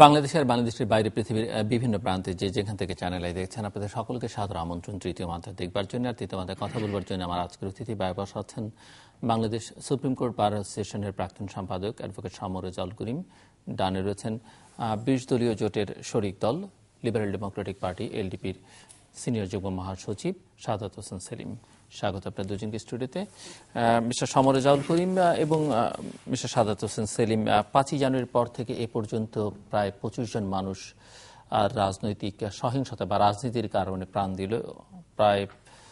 বাংলাদেশের বাংলাদেশের বাইরে পৃথিবীর বিভিন্ন প্রান্তে যেখান থেকে চ্যানেল আই দেখছেন, আপনাদের সকলকে সাদর আমন্ত্রণ তৃতীয় মাত্রা দেখবার জন্য। আর তৃতীয় মাত্রায় কথা বলবার জন্য আমার আজকের অতিথি বসা আছেন বাংলাদেশ সুপ্রিম কোর্ট বার অ্যাসোসিয়েশনের প্রাক্তন সম্পাদক অ্যাডভোকেট শামীম রেজাউল করিম। ডানে রয়েছেন ২০ দলীয় জোটের শরিক দল লিবারেল ডেমোক্রেটিক পার্টি এলডিপির সিনিয়র যুগ্ম মহাসচিব শাহাদাত হোসেন সেলিম। স্বাগত আপনার দুজনকে স্টুডিওতে। মিস্টার শামীম রেজাউল করিম এবং মিস্টার শাহাদাত হোসেন সেলিম, ৫ই জানুয়ারির পর থেকে এ পর্যন্ত প্রায় ২৫ জন মানুষ রাজনৈতিক সহিংসতা বা রাজনীতির কারণে প্রাণ দিল। প্রায়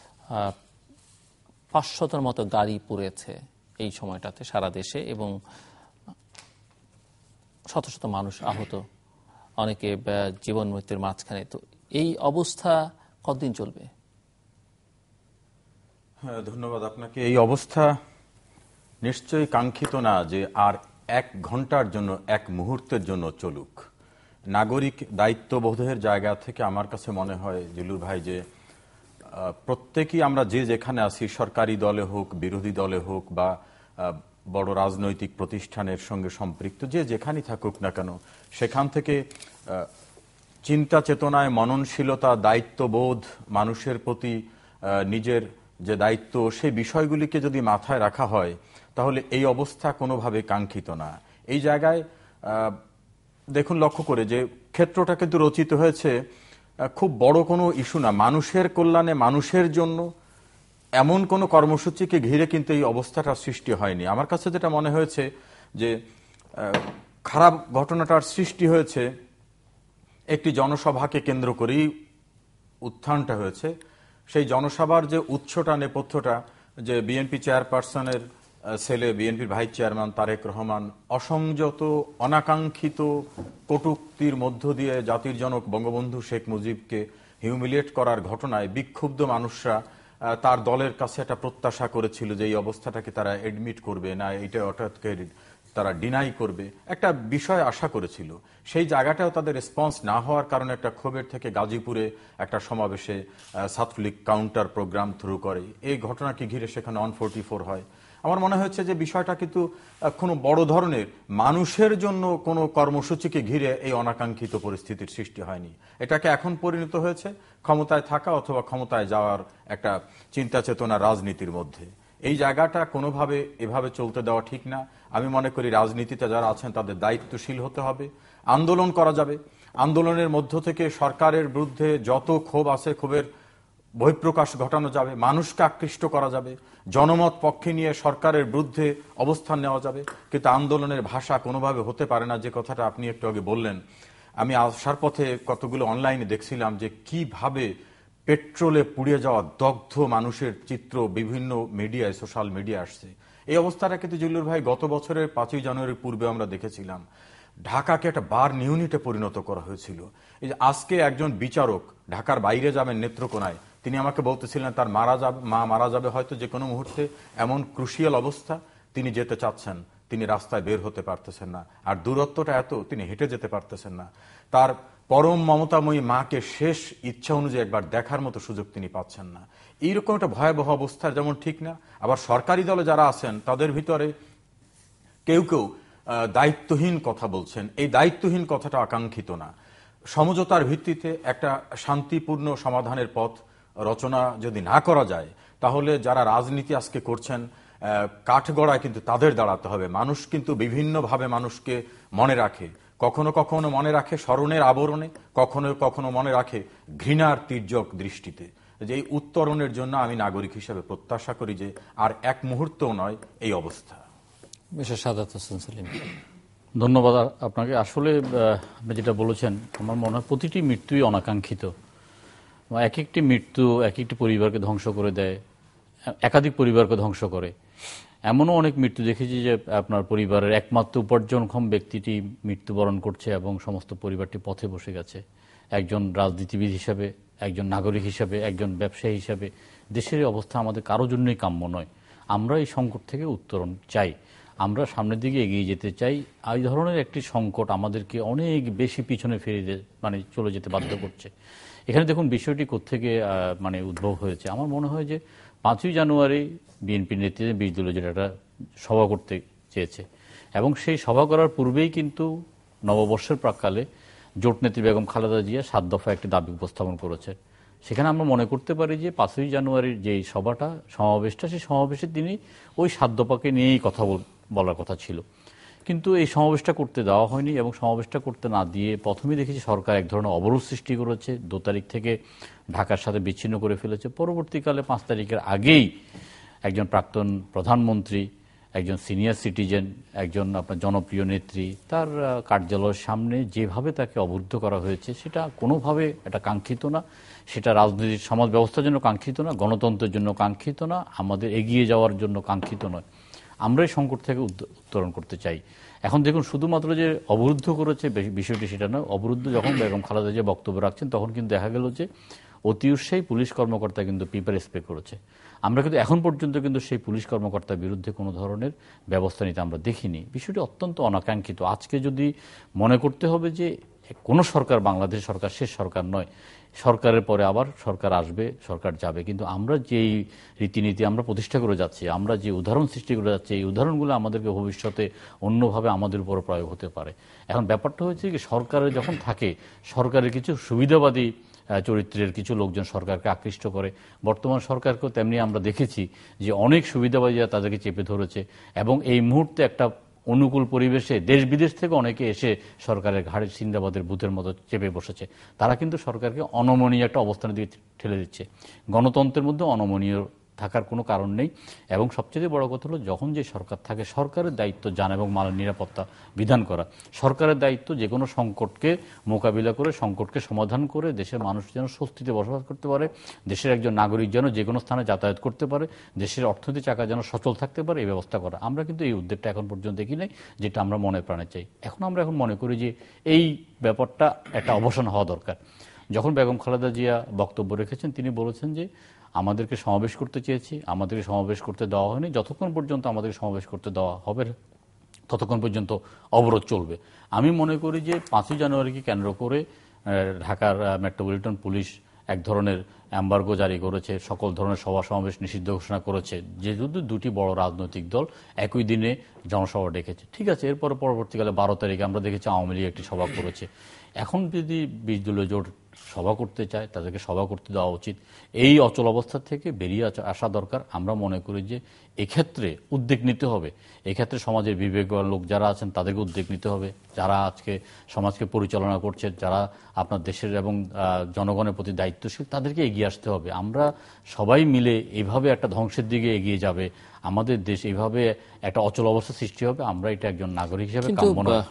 ৫০০টার মতো গাড়ি পুড়েছে এই সময়টাতে সারা দেশে, এবং শত শত মানুষ আহত, অনেকে জীবন মৃত্যুর মাঝখানে। তো এই অবস্থা কতদিন চলবে? হ্যাঁ, ধন্যবাদ আপনাকে। এই অবস্থা নিশ্চয়ই কাঙ্ক্ষিত না যে আর ১ ঘন্টার জন্য, ১ মুহূর্তের জন্য চলুক। নাগরিক দায়িত্ববোধের জায়গা থেকে আমার কাছে মনে হয় জিলুর ভাই যে প্রত্যেকেই আমরা যে যেখানে আছি, সরকারি দলে হোক, বিরোধী দলে হোক, বা বড় রাজনৈতিক প্রতিষ্ঠানের সঙ্গে সম্পৃক্ত যে যেখানেই থাকুক না কেন, সেখান থেকে চিন্তা চেতনায়, মননশীলতা, দায়িত্ববোধ, মানুষের প্রতি নিজের যে দায়িত্ব, সেই বিষয়গুলিকে যদি মাথায় রাখা হয় তাহলে এই অবস্থা কোনোভাবে কাঙ্ক্ষিত না। এই জায়গায় দেখুন, লক্ষ্য করে যে ক্ষেত্রটা কিন্তু রচিত হয়েছে খুব বড় কোনো ইস্যু না, মানুষের কল্যাণে, মানুষের জন্য এমন কোনো কর্মসূচিকে ঘিরে কিন্তু এই অবস্থাটা সৃষ্টি হয়নি। আমার কাছে যেটা মনে হয়েছে যে খারাপ ঘটনাটার সৃষ্টি হয়েছে একটি জনসভাকে কেন্দ্র করেই উত্থানটা হয়েছে। সেই জনসভার যে উৎসটা, নেপথ্যটা, যে বিএনপি চেয়ারপারসনের ছেলে, বিএনপির ভাইস চেয়ারম্যান তারেক রহমান অসংযত, অনাকাঙ্ক্ষিত কটূক্তির মধ্য দিয়ে জাতির জনক বঙ্গবন্ধু শেখ মুজিবকে হিউমিলিয়েট করার ঘটনায় বিক্ষুব্ধ মানুষরা তার দলের কাছে একটা প্রত্যাশা করেছিল যে এই অবস্থাটাকে তারা এডমিট করবে না, এইটা অর্থাৎকে তারা ডিনাই করবে, একটা বিষয় আশা করেছিল। সেই জায়গাটাও তাদের রেসপন্স না হওয়ার কারণে একটা ক্ষোভের থেকে গাজীপুরে একটা সমাবেশে ছাত্রলীগ কাউন্টার প্রোগ্রাম থ্রু করে। এই ঘটনাকে ঘিরে সেখানে 144 হয়। আমার মনে হচ্ছে যে বিষয়টা কিন্তু কোনো বড় ধরনের মানুষের জন্য কোনো কর্মসূচিকে ঘিরে এই অনাকাঙ্ক্ষিত পরিস্থিতির সৃষ্টি হয়নি। এটাকে এখন পরিণত হয়েছে ক্ষমতায় থাকা অথবা ক্ষমতায় যাওয়ার একটা চিন্তা চেতনা রাজনীতির মধ্যে। এই জায়গাটা কোনোভাবে এভাবে চলতে দেওয়া ঠিক না। আমি মনে করি রাজনীতিতে যারা আছেন তাদের দায়িত্বশীল হতে হবে। আন্দোলন করা যাবে, আন্দোলনের মধ্য থেকে সরকারের বিরুদ্ধে যত ক্ষোভ আছে ক্ষোভের বহিঃপ্রকাশ ঘটানো যাবে, মানুষকে আকৃষ্ট করা যাবে, জনমত পক্ষে নিয়ে সরকারের বিরুদ্ধে অবস্থান নেওয়া যাবে। কিন্তু আন্দোলনের ভাষা কোনোভাবে হতে পারে না, যে কথাটা আপনি একটু আগে বললেন। আমি আসার পথে কতগুলো অনলাইনে দেখছিলাম যে কিভাবে পেট্রোলে পুড়িয়ে যাওয়া দগ্ধ মানুষের চিত্র বিভিন্ন মিডিয়ায়, সোশ্যাল মিডিয়া আসছে। এই অবস্থাটা কিন্তু জিল্লুর ভাই গত বছরের 5ই জানুয়ারির পূর্বে আমরা দেখেছিলাম। ঢাকাকে একটা বার ইউনিটে পরিণত করা হয়েছিল। এই যে আজকে একজন বিচারক ঢাকার বাইরে যাবেন নেত্রকোনায়, তিনি আমাকে বলতেছিলেন তার মা মারা যাবে হয়তো যে কোনো মুহূর্তে, এমন ক্রুশিয়াল অবস্থা, তিনি যেতে চাচ্ছেন, তিনি রাস্তায় বের হতে পারতেছেন না। আর দূরত্বটা এত, তিনি হেঁটে যেতে পারতেছেন না। তার পরম মমতাময়ী মাকে শেষ ইচ্ছা অনুযায়ী একবার দেখার মতো সুযোগ তিনি পাচ্ছেন না। এইরকম একটা ভয়াবহ অবস্থা যেমন ঠিক না, আবার সরকারি দলে যারা আছেন তাদের ভিতরে কেউ কেউ দায়িত্বহীন কথা বলছেন। এই দায়িত্বহীন কথাটা আকাঙ্ক্ষিত না। সমঝোতার ভিত্তিতে একটা শান্তিপূর্ণ সমাধানের পথ রচনা যদি না করা যায়, তাহলে যারা রাজনীতি আজকে করছেন কাঠগড়ায় কিন্তু তাদের দাঁড়াতে হবে। মানুষ কিন্তু বিভিন্নভাবে মানুষকে মনে রাখে, কখনো কখনো মনে রাখে স্মরণের আবরণে, কখনো কখনো মনে রাখে ঘৃণার তির্যক দৃষ্টিতে। যে এই উত্তরণের জন্য আমি নাগরিক হিসেবে প্রত্যাশা করি যে আর 1 মুহূর্তও নয় এই অবস্থা। শাহাদাত হোসেন সেলিম, ধন্যবাদ আপনাকে। আসলে আপনি যেটা বলেছেন, আমার মনে হয় প্রতিটি মৃত্যুই অনাকাঙ্ক্ষিত। এক একটি মৃত্যু এক একটি পরিবারকে ধ্বংস করে দেয়, একাধিক পরিবারকে ধ্বংস করে। এমনও অনেক মৃত্যু দেখেছি যে আপনার পরিবারের একমাত্র উপার্জনক্ষম ব্যক্তিটি মৃত্যুবরণ করছে এবং সমস্ত পরিবারটি পথে বসে গেছে। একজন রাজনীতিবিদ হিসাবে, একজন নাগরিক হিসাবে, একজন ব্যবসায়ী হিসাবে দেশের অবস্থা আমাদের কারোর জন্যই কাম্য নয়। আমরা এই সংকট থেকে উত্তরণ চাই, আমরা সামনের দিকে এগিয়ে যেতে চাই। এই ধরনের একটি সংকট আমাদেরকে অনেক বেশি পিছনে ফিরে চলে যেতে বাধ্য করছে। এখানে দেখুন বিষয়টি কোত্থেকে উদ্ভব হয়েছে। আমার মনে হয় যে 5ই জানুয়ারি বিএনপির নেতৃত্বে 20 দলীয় যেটা সভা করতে চেয়েছে, এবং সেই সভা করার পূর্বেই কিন্তু নববর্ষের প্রাক্কালে জোটনেত্রী বেগম খালেদা জিয়া 7 দফা একটি দাবি উপস্থাপন করেছে। সেখানে আমরা মনে করতে পারি যে 5ই জানুয়ারির যে সমাবেশটা, সেই সমাবেশে তিনি ওই 7 দফাকে নিয়েই কথা বলার কথা ছিল। কিন্তু এই সমাবেশটা করতে দেওয়া হয়নি, এবং সমাবেশটা করতে না দিয়ে প্রথমেই দেখেছি সরকার এক ধরনের অবরোধ সৃষ্টি করেছে, 2 তারিখ থেকে ঢাকার সাথে বিচ্ছিন্ন করে ফেলেছে। পরবর্তীকালে 5 তারিখের আগেই একজন প্রাক্তন প্রধানমন্ত্রী, একজন সিনিয়র সিটিজেন, একজন আপনার জনপ্রিয় নেত্রী, তার কার্যালয়ের সামনে যেভাবে তাকে অবরুদ্ধ করা হয়েছে সেটা কোনোভাবে এটা কাঙ্ক্ষিত না, সেটা রাজনৈতিক সমাজ ব্যবস্থার জন্য কাঙ্ক্ষিত না, গণতন্ত্রের জন্য কাঙ্ক্ষিত না, আমাদের এগিয়ে যাওয়ার জন্য কাঙ্ক্ষিত নয়। আমরা এই সংকট থেকে উত্তরণ করতে চাই। এখন দেখুন, শুধুমাত্র যে অবরুদ্ধ করেছে বিষয়টি সেটা না, অবরুদ্ধ যখন বেগম খালেদা জিয়া বক্তব্য রাখছেন তখন কিন্তু দেখা গেল যে অতি উৎসাহী পুলিশ কর্মকর্তা কিন্তু পেপার স্প্রে করেছে। আমরা কিন্তু এখন পর্যন্ত কিন্তু সেই পুলিশ কর্মকর্তার বিরুদ্ধে কোনো ধরনের ব্যবস্থা নিতে আমরা দেখিনি। বিষয়টি অত্যন্ত অনাকাঙ্ক্ষিত। আজকে যদি মনে করতে হবে যে কোনো সরকার, বাংলাদেশ সরকার শেষ সরকার নয়, সরকারের পরে আবার সরকার আসবে, সরকার যাবে, কিন্তু আমরা যেই রীতিনীতি আমরা প্রতিষ্ঠা করে যাচ্ছি, আমরা যে উদাহরণ সৃষ্টি করে যাচ্ছি, এই উদাহরণগুলো আমাদেরকে ভবিষ্যতে অন্যভাবে আমাদের উপর প্রয়োগ হতে পারে। এখন ব্যাপারটা হচ্ছে কি, সরকারের যখন থাকে, সরকারের কিছু সুবিধাবাদী চরিত্রের কিছু লোকজন সরকারকে আকৃষ্ট করে। বর্তমান সরকারকেও তেমনি আমরা দেখেছি যে অনেক সুবিধাবাদীরা তাদেরকে চেপে ধরেছে, এবং এই মুহূর্তে একটা অনুকূল পরিবেশে দেশ বিদেশ থেকে অনেকে এসে সরকারের ঘাড়ে সিন্দাবাদের বুথের মতো চেপে বসেছে। তারা কিন্তু সরকারকে অনমনীয় একটা অবস্থানের দিকে ঠেলে দিচ্ছে। গণতন্ত্রের মধ্যে অনমনীয় থাকার কোনো কারণ নেই। এবং সবচেয়ে বড় কথা হলো, যখন যে সরকার থাকে, সরকারের দায়িত্ব যান এবং মালের নিরাপত্তা বিধান করা। সরকারের দায়িত্ব যে কোনো সংকটকে মোকাবিলা করে, সংকটকে সমাধান করে দেশের মানুষ যেন স্বস্তিতে বসবাস করতে পারে, দেশের একজন নাগরিক যেন যে কোনো স্থানে যাতায়াত করতে পারে, দেশের অর্থনৈতিক চাকা যেন সচল থাকতে পারে, এই ব্যবস্থা করা। আমরা কিন্তু এই উদ্যোগটা এখন পর্যন্ত দেখি নাই, যেটা আমরা মনে প্রাণে চাই। আমরা এখন মনে করি যে এই ব্যাপারটা একটা অবসান হওয়া দরকার। যখন বেগম খালেদা জিয়া বক্তব্য রেখেছেন, তিনি বলেছেন যে আমাদেরকে সমাবেশ করতে চেয়েছি, আমাদেরকে সমাবেশ করতে দেওয়া হয়নি, যতক্ষণ পর্যন্ত আমাদেরকে সমাবেশ করতে দেওয়া হবে ততক্ষণ পর্যন্ত অবরোধ চলবে। আমি মনে করি যে 5ই জানুয়ারিকে কেন্দ্র করে ঢাকার মেট্রোপলিটন পুলিশ এক ধরনের এম্বার্গো জারি করেছে, সকল ধরনের সভা সমাবেশ নিষিদ্ধ ঘোষণা করেছে, যেহেতু 2টি বড় রাজনৈতিক দল একই দিনে জনসভা ডেকেছে। ঠিক আছে, এরপর পরবর্তীকালে 12 তারিখে আমরা দেখেছি আওয়ামী লীগ একটি সভা করেছে। এখন যদি 20 দলীয় জোট সভা করতে চায়, তাদেরকে সভা করতে দেওয়া উচিত। এই অচল অবস্থা থেকে বেরিয়ে আসা দরকার। আমরা মনে করি যে এক্ষেত্রে উদ্যোগ নিতে হবে, এক্ষেত্রে সমাজের বিবেকবান লোক যারা আছেন তাদেরকে উদ্যোগ নিতে হবে, যারা আজকে সমাজকে পরিচালনা করছে, যারা আপনার দেশের এবং জনগণের প্রতি দায়িত্বশীল, তাদেরকে এগিয়ে আসতে হবে। আমরা সবাই মিলে এইভাবে একটা ধ্বংসের দিকে এগিয়ে যাবে, আমাদের দেশ এইভাবে একটা অচল অবস্থা সৃষ্টি হবে, আমরা এটা একজন নাগরিক হিসেবে কাম্য নয়।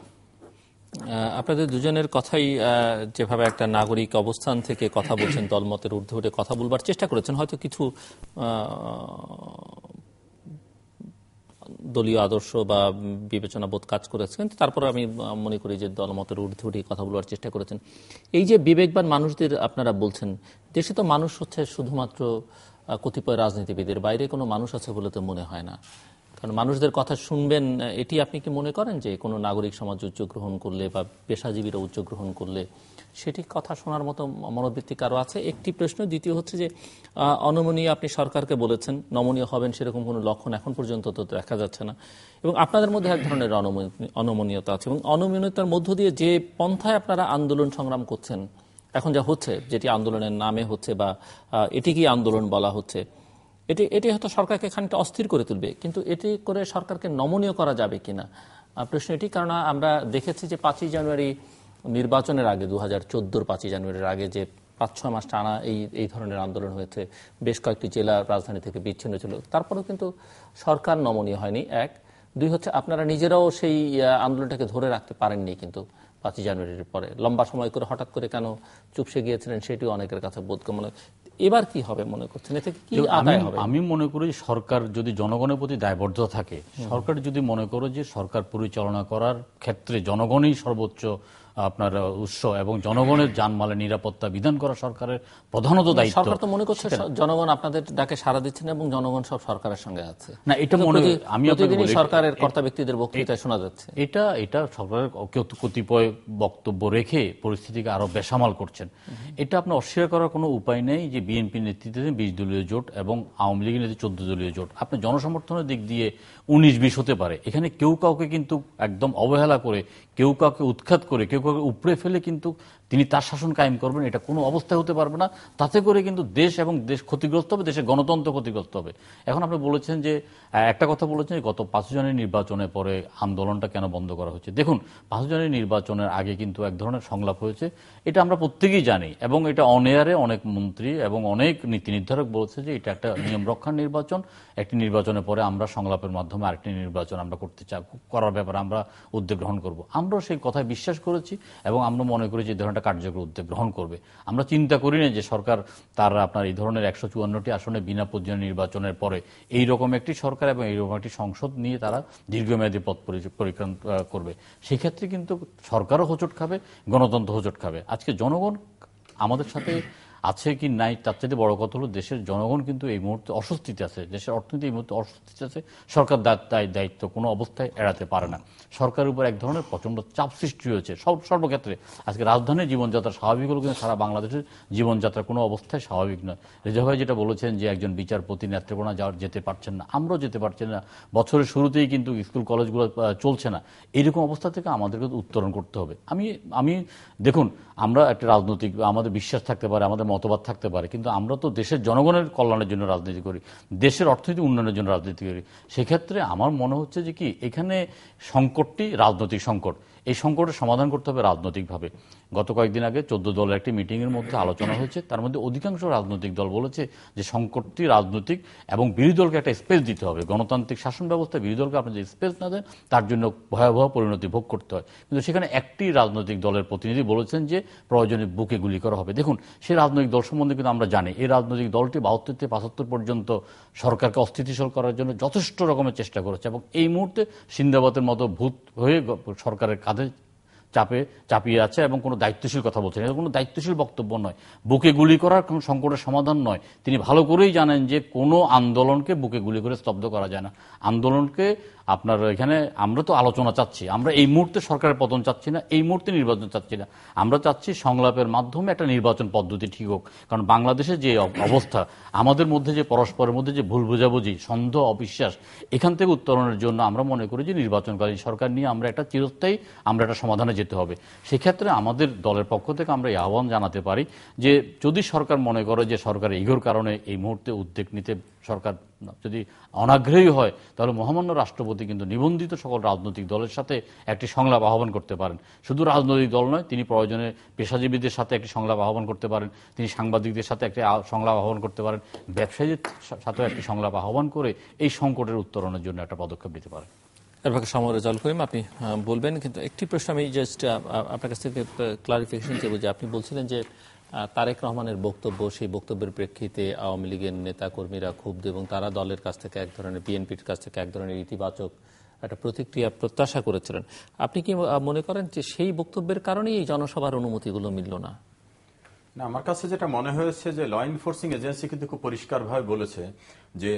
আপনাদের দুজনের কথাই যেভাবে একটা নাগরিক অবস্থান থেকে কথা বলছেন, দলমতের ঊর্ধ্বে উঠে কথা বলবার চেষ্টা করেছেন, হয়তো কিছু দলীয় আদর্শ বা বিবেচনা বোধ কাজ করেছে, কিন্তু তারপরে আমি মনে করি যে দলমতের ঊর্ধ্বে উঠে কথা বলবার চেষ্টা করেছেন। এই যে বিবেকবান মানুষদের আপনারা বলছেন, দেশে তো মানুষ হচ্ছে শুধুমাত্র কতিপয় রাজনীতিবিদের, বাইরে কোনো মানুষ আছে বলে তো মনে হয় না। কারণ মানুষদের কথা শুনবেন, এটি আপনি কি মনে করেন যে কোনো নাগরিক সমাজ উচ্চ গ্রহণ করলে বা পেশাজীবীরা উচ্চ গ্রহণ করলে সেটি কথা শোনার মতো মনোবৃত্তি কারো আছে? একটি প্রশ্ন। দ্বিতীয় হচ্ছে যে অনমনীয় আপনি সরকারকে বলেছেন, নমনীয় হবেন সেরকম কোনো লক্ষণ এখন পর্যন্ত তো দেখা যাচ্ছে না, এবং আপনাদের মধ্যে এক ধরনের অনমনীয়তা আছে, এবং অনমনীয়তার মধ্য দিয়ে যে পন্থায় আপনারা আন্দোলন সংগ্রাম করছেন, এখন যা হচ্ছে, যেটি আন্দোলনের নামে হচ্ছে বা এটিকেই আন্দোলন বলা হচ্ছে, এটি হয়তো সরকারকে খানিকটা অস্থির করে তুলবে, কিন্তু এটি করে সরকারকে নমনীয় করা যাবে কিনা প্রশ্ন এটি। কারণ আমরা দেখেছি যে 5ই জানুয়ারি নির্বাচনের আগে, 2014 5ই জানুয়ারির আগে যে 5-6 মাস টানা এই ধরনের আন্দোলন হয়েছে, বেশ কয়েকটি জেলা রাজধানী থেকে বিচ্ছিন্ন ছিল, তারপরেও কিন্তু সরকার নমনীয় হয়নি। 1, 2 হচ্ছে আপনারা নিজেরাও সেই আন্দোলনটাকে ধরে রাখতে পারেননি, কিন্তু 5ই জানুয়ারির পরে লম্বা সময় করে হঠাৎ করে কেন চুপসে গিয়েছিলেন সেটিও অনেকের কাছে বোধগম্য। এবার কি হবে মনে করছেন, এতে কি আদায় হবে? আমি মনে করি সরকার যদি জনগণের প্রতি দায়বদ্ধ থাকে, সরকার যদি মনে করে যে সরকার পরিচালনা করার ক্ষেত্রে জনগণই সর্বোচ্চ আপনার উৎস এবং জনগণের জানমালের নিরাপত্তা বিধান করা সরকারের প্রধানত দায়িত্ব। সরকার তো মনে করছে জনগণ আপনাদের ডাকে সাড়া দিচ্ছেন এবং জনগণ সব সরকারের সঙ্গে আছে। না, এটা মনে আমি প্রতিদিনই সরকারের কর্তা ব্যক্তিদের বক্তৃতায় শোনা যাচ্ছে। এটা সরকারের কতিপয় বক্তব্য রেখে পরিস্থিতিকে আরো বেসামাল করছেন। এটা আপনার অস্বীকার করার কোনো উপায় নেই যে বিএনপি নেতৃত্বে 20 দলীয় জোট এবং আওয়ামী লীগের নেতৃত্বে 14 দলীয় জোট, আপনার জনসমর্থনের দিক দিয়ে 19-20 হতে পারে। এখানে কেউ কাউকে কিন্তু একদম অবহেলা করে কেউ কাউকে উৎখাত করে কেউ কাউকে উপড়ে ফেলে কিন্তু তিনি তার শাসন কায়েম করবেন, এটা কোনো অবস্থায় হতে পারবে না। তাতে করে কিন্তু দেশ এবং দেশ ক্ষতিগ্রস্ত হবে, দেশের গণতন্ত্র ক্ষতিগ্রস্ত হবে। এখন আপনি বলেছেন যে একটা কথা বলেছেন যে গত 5 জনের নির্বাচনের পরে আন্দোলনটা কেন বন্ধ করা হচ্ছে। দেখুন, 5 জনের নির্বাচনের আগে কিন্তু এক ধরনের সংলাপ হয়েছে, এটা আমরা প্রত্যেকেই জানি, এবং এটা অনেয়ারে অনেক মন্ত্রী এবং অনেক নীতি নির্ধারক বলছে যে এটা একটা নিয়ম রক্ষার নির্বাচন, একটি নির্বাচনের পরে আমরা সংলাপের মাধ্যমে আরেকটি নির্বাচন আমরা করতে চাই, করার ব্যাপারে আমরা উদ্যোগ গ্রহণ করব। আমরা সেই কথায় বিশ্বাস করেছি এবং আমরা মনে করি যে ধরনের কার্যকর উদ্যোগ গ্রহণ করবে। আমরা চিন্তা করি না যে সরকার তার আপনার এই ধরনের 154টি আসনে বিনা পর্যায়ে নির্বাচনের পরে এই রকম একটি সরকার এবং এইরকম একটি সংসদ নিয়ে তারা দীর্ঘমেয়াদী পথ পরিক্রমা করবে। সেক্ষেত্রে কিন্তু সরকারও হোঁচট খাবে, গণতন্ত্র হোঁচট খাবে। আজকে জনগণ আমাদের সাথে আছে কি নাই তার চাইতে বড় কথা হলো দেশের জনগণ কিন্তু এই মুহূর্তে অস্বস্তিতে আছে, দেশের অর্থনীতি এই মুহূর্তে অস্বস্তিতে আছে। সরকার দায়িত্ব কোনো অবস্থায় এড়াতে পারে না। সরকারের উপর এক ধরনের প্রচন্ড চাপ সৃষ্টি হয়েছে সর্বক্ষেত্রে। আজকে রাজধানীর জীবনযাত্রা স্বাভাবিক হলো, কিন্তু সারা বাংলাদেশের জীবনযাত্রা কোনো অবস্থায় স্বাভাবিক নয়। রেজা ভাই যেটা বলেছেন যে একজন বিচারপতি নেত্রকোনা যেতে পারছেন না, আমরাও যেতে পারছি না, বছরের শুরুতেই কিন্তু স্কুল কলেজগুলো চলছে না। এইরকম অবস্থা থেকে আমাদেরকে উত্তরণ করতে হবে। আমি দেখুন, আমরা একটা রাজনৈতিক আমাদের বিশ্বাস থাকতে পারে, আমাদের মতবাদ থাকতে পারে, কিন্তু আমরা তো দেশের জনগণের কল্যাণের জন্য রাজনীতি করি, দেশের অর্থনৈতিক উন্নয়নের জন্য রাজনীতি করি। সেক্ষেত্রে আমার মনে হচ্ছে যে কি এখানে সংকটটি রাজনৈতিক সংকট, এই সংকটের সমাধান করতে হবে রাজনৈতিকভাবে। গত কয়েকদিন আগে 14 দলের একটি মিটিংয়ের মধ্যে আলোচনা হয়েছে, তার মধ্যে অধিকাংশ রাজনৈতিক দল বলেছে যে সংকটটি রাজনৈতিক এবং বিরোধী দলকে একটা স্পেস দিতে হবে। গণতান্ত্রিক শাসন ব্যবস্থায় বিরোধী দলকে আপনি যদি স্পেস না দেন তার জন্য ভয়াবহ পরিণতি ভোগ করতে হয়। কিন্তু সেখানে একটি রাজনৈতিক দলের প্রতিনিধি বলেছেন যে প্রয়োজনে বুকে গুলি করা হবে। দেখুন, সেই রাজনৈতিক দল সম্বন্ধে কিন্তু আমরা জানি এই রাজনৈতিক দলটি 72 থেকে 75 পর্যন্ত সরকারকে অস্থিতিশীল করার জন্য যথেষ্ট রকমের চেষ্টা করেছে, এবং এই মুহূর্তে সিন্দাবাদের মতো ভূত হয়ে সরকারের কাঁধে চাপিয়ে আছে এবং কোনো দায়িত্বশীল কথা বলছেন। এটা কোনো দায়িত্বশীল বক্তব্য নয়, বুকে গুলি করার কোনো সংকটের সমাধান নয়। তিনি ভালো করেই জানেন যে কোনো আন্দোলনকে বুকে গুলি করে স্তব্ধ করা যায় না। আন্দোলনকে আপনার এখানে আমরা তো আলোচনা চাচ্ছি, আমরা এই মুহূর্তে সরকারের পতন চাচ্ছি না, এই মুহূর্তে নির্বাচন চাচ্ছি না, আমরা চাচ্ছি সংলাপের মাধ্যমে একটা নির্বাচন পদ্ধতি ঠিক হোক। কারণ বাংলাদেশে যে অবস্থা, আমাদের মধ্যে যে পরস্পরের মধ্যে যে ভুল বোঝাবুঝি, সন্দেহ, অবিশ্বাস, এখান থেকে উত্তরণের জন্য আমরা মনে করি যে নির্বাচনকালীন সরকার নিয়ে আমরা একটা চিরস্থায়ী আমরা একটা সমাধানে যেতে হবে। সেক্ষেত্রে আমাদের দলের পক্ষ থেকে আমরা এই আহ্বান জানাতে পারি যে যদি সরকার মনে করে যে সরকারের ইগোর কারণে এই মুহূর্তে উদ্যোগ নিতে সরকার যদি অনাগ্রহী হয়, তাহলে মহামান্য রাষ্ট্রপতি কিন্তু নিবন্ধিত সকল রাজনৈতিক দলের সাথে একটি সংলাপ আহ্বান করতে পারেন। শুধু রাজনৈতিক দল নয়, তিনি প্রয়োজনে পেশাজীবীদের সাথে একটি সংলাপ আহ্বান করতে পারেন, তিনি সাংবাদিকদের সাথে একটি সংলাপ আহ্বান করতে পারেন, ব্যবসায়ীদের সাথেও একটি সংলাপ আহ্বান করে এই সংকটের উত্তরণের জন্য একটা পদক্ষেপ নিতে পারেন। সমর রেজাউল করিম, আপনি বলবেন, কিন্তু একটি প্রশ্ন আমি জাস্ট আপনার কাছ থেকে ক্লারিফিকেশন চাইব যে আপনি বলছিলেন যে তারেক রহমানের বক্তব্য, সেই বক্তব্যের প্রেক্ষিতে আওয়ামী লীগের নেতা কর্মীরা ক্ষুব্ধ এবং তারা দলের কাছ থেকে এক ধরনের বিএনপির কাছ থেকে এক ধরনের ইতিবাচক একটা প্রতিক্রিয়া প্রত্যাশা করেছিলেন। আপনি কি মনে করেন যে সেই বক্তব্যের কারণেই এই জনসভার অনুমতিগুলো মিলল না? না, আমার কাছে যেটা মনে হয়েছে যে ল এনফোর্সিং এজেন্সি কিন্তু খুব পরিষ্কারভাবে বলেছে যে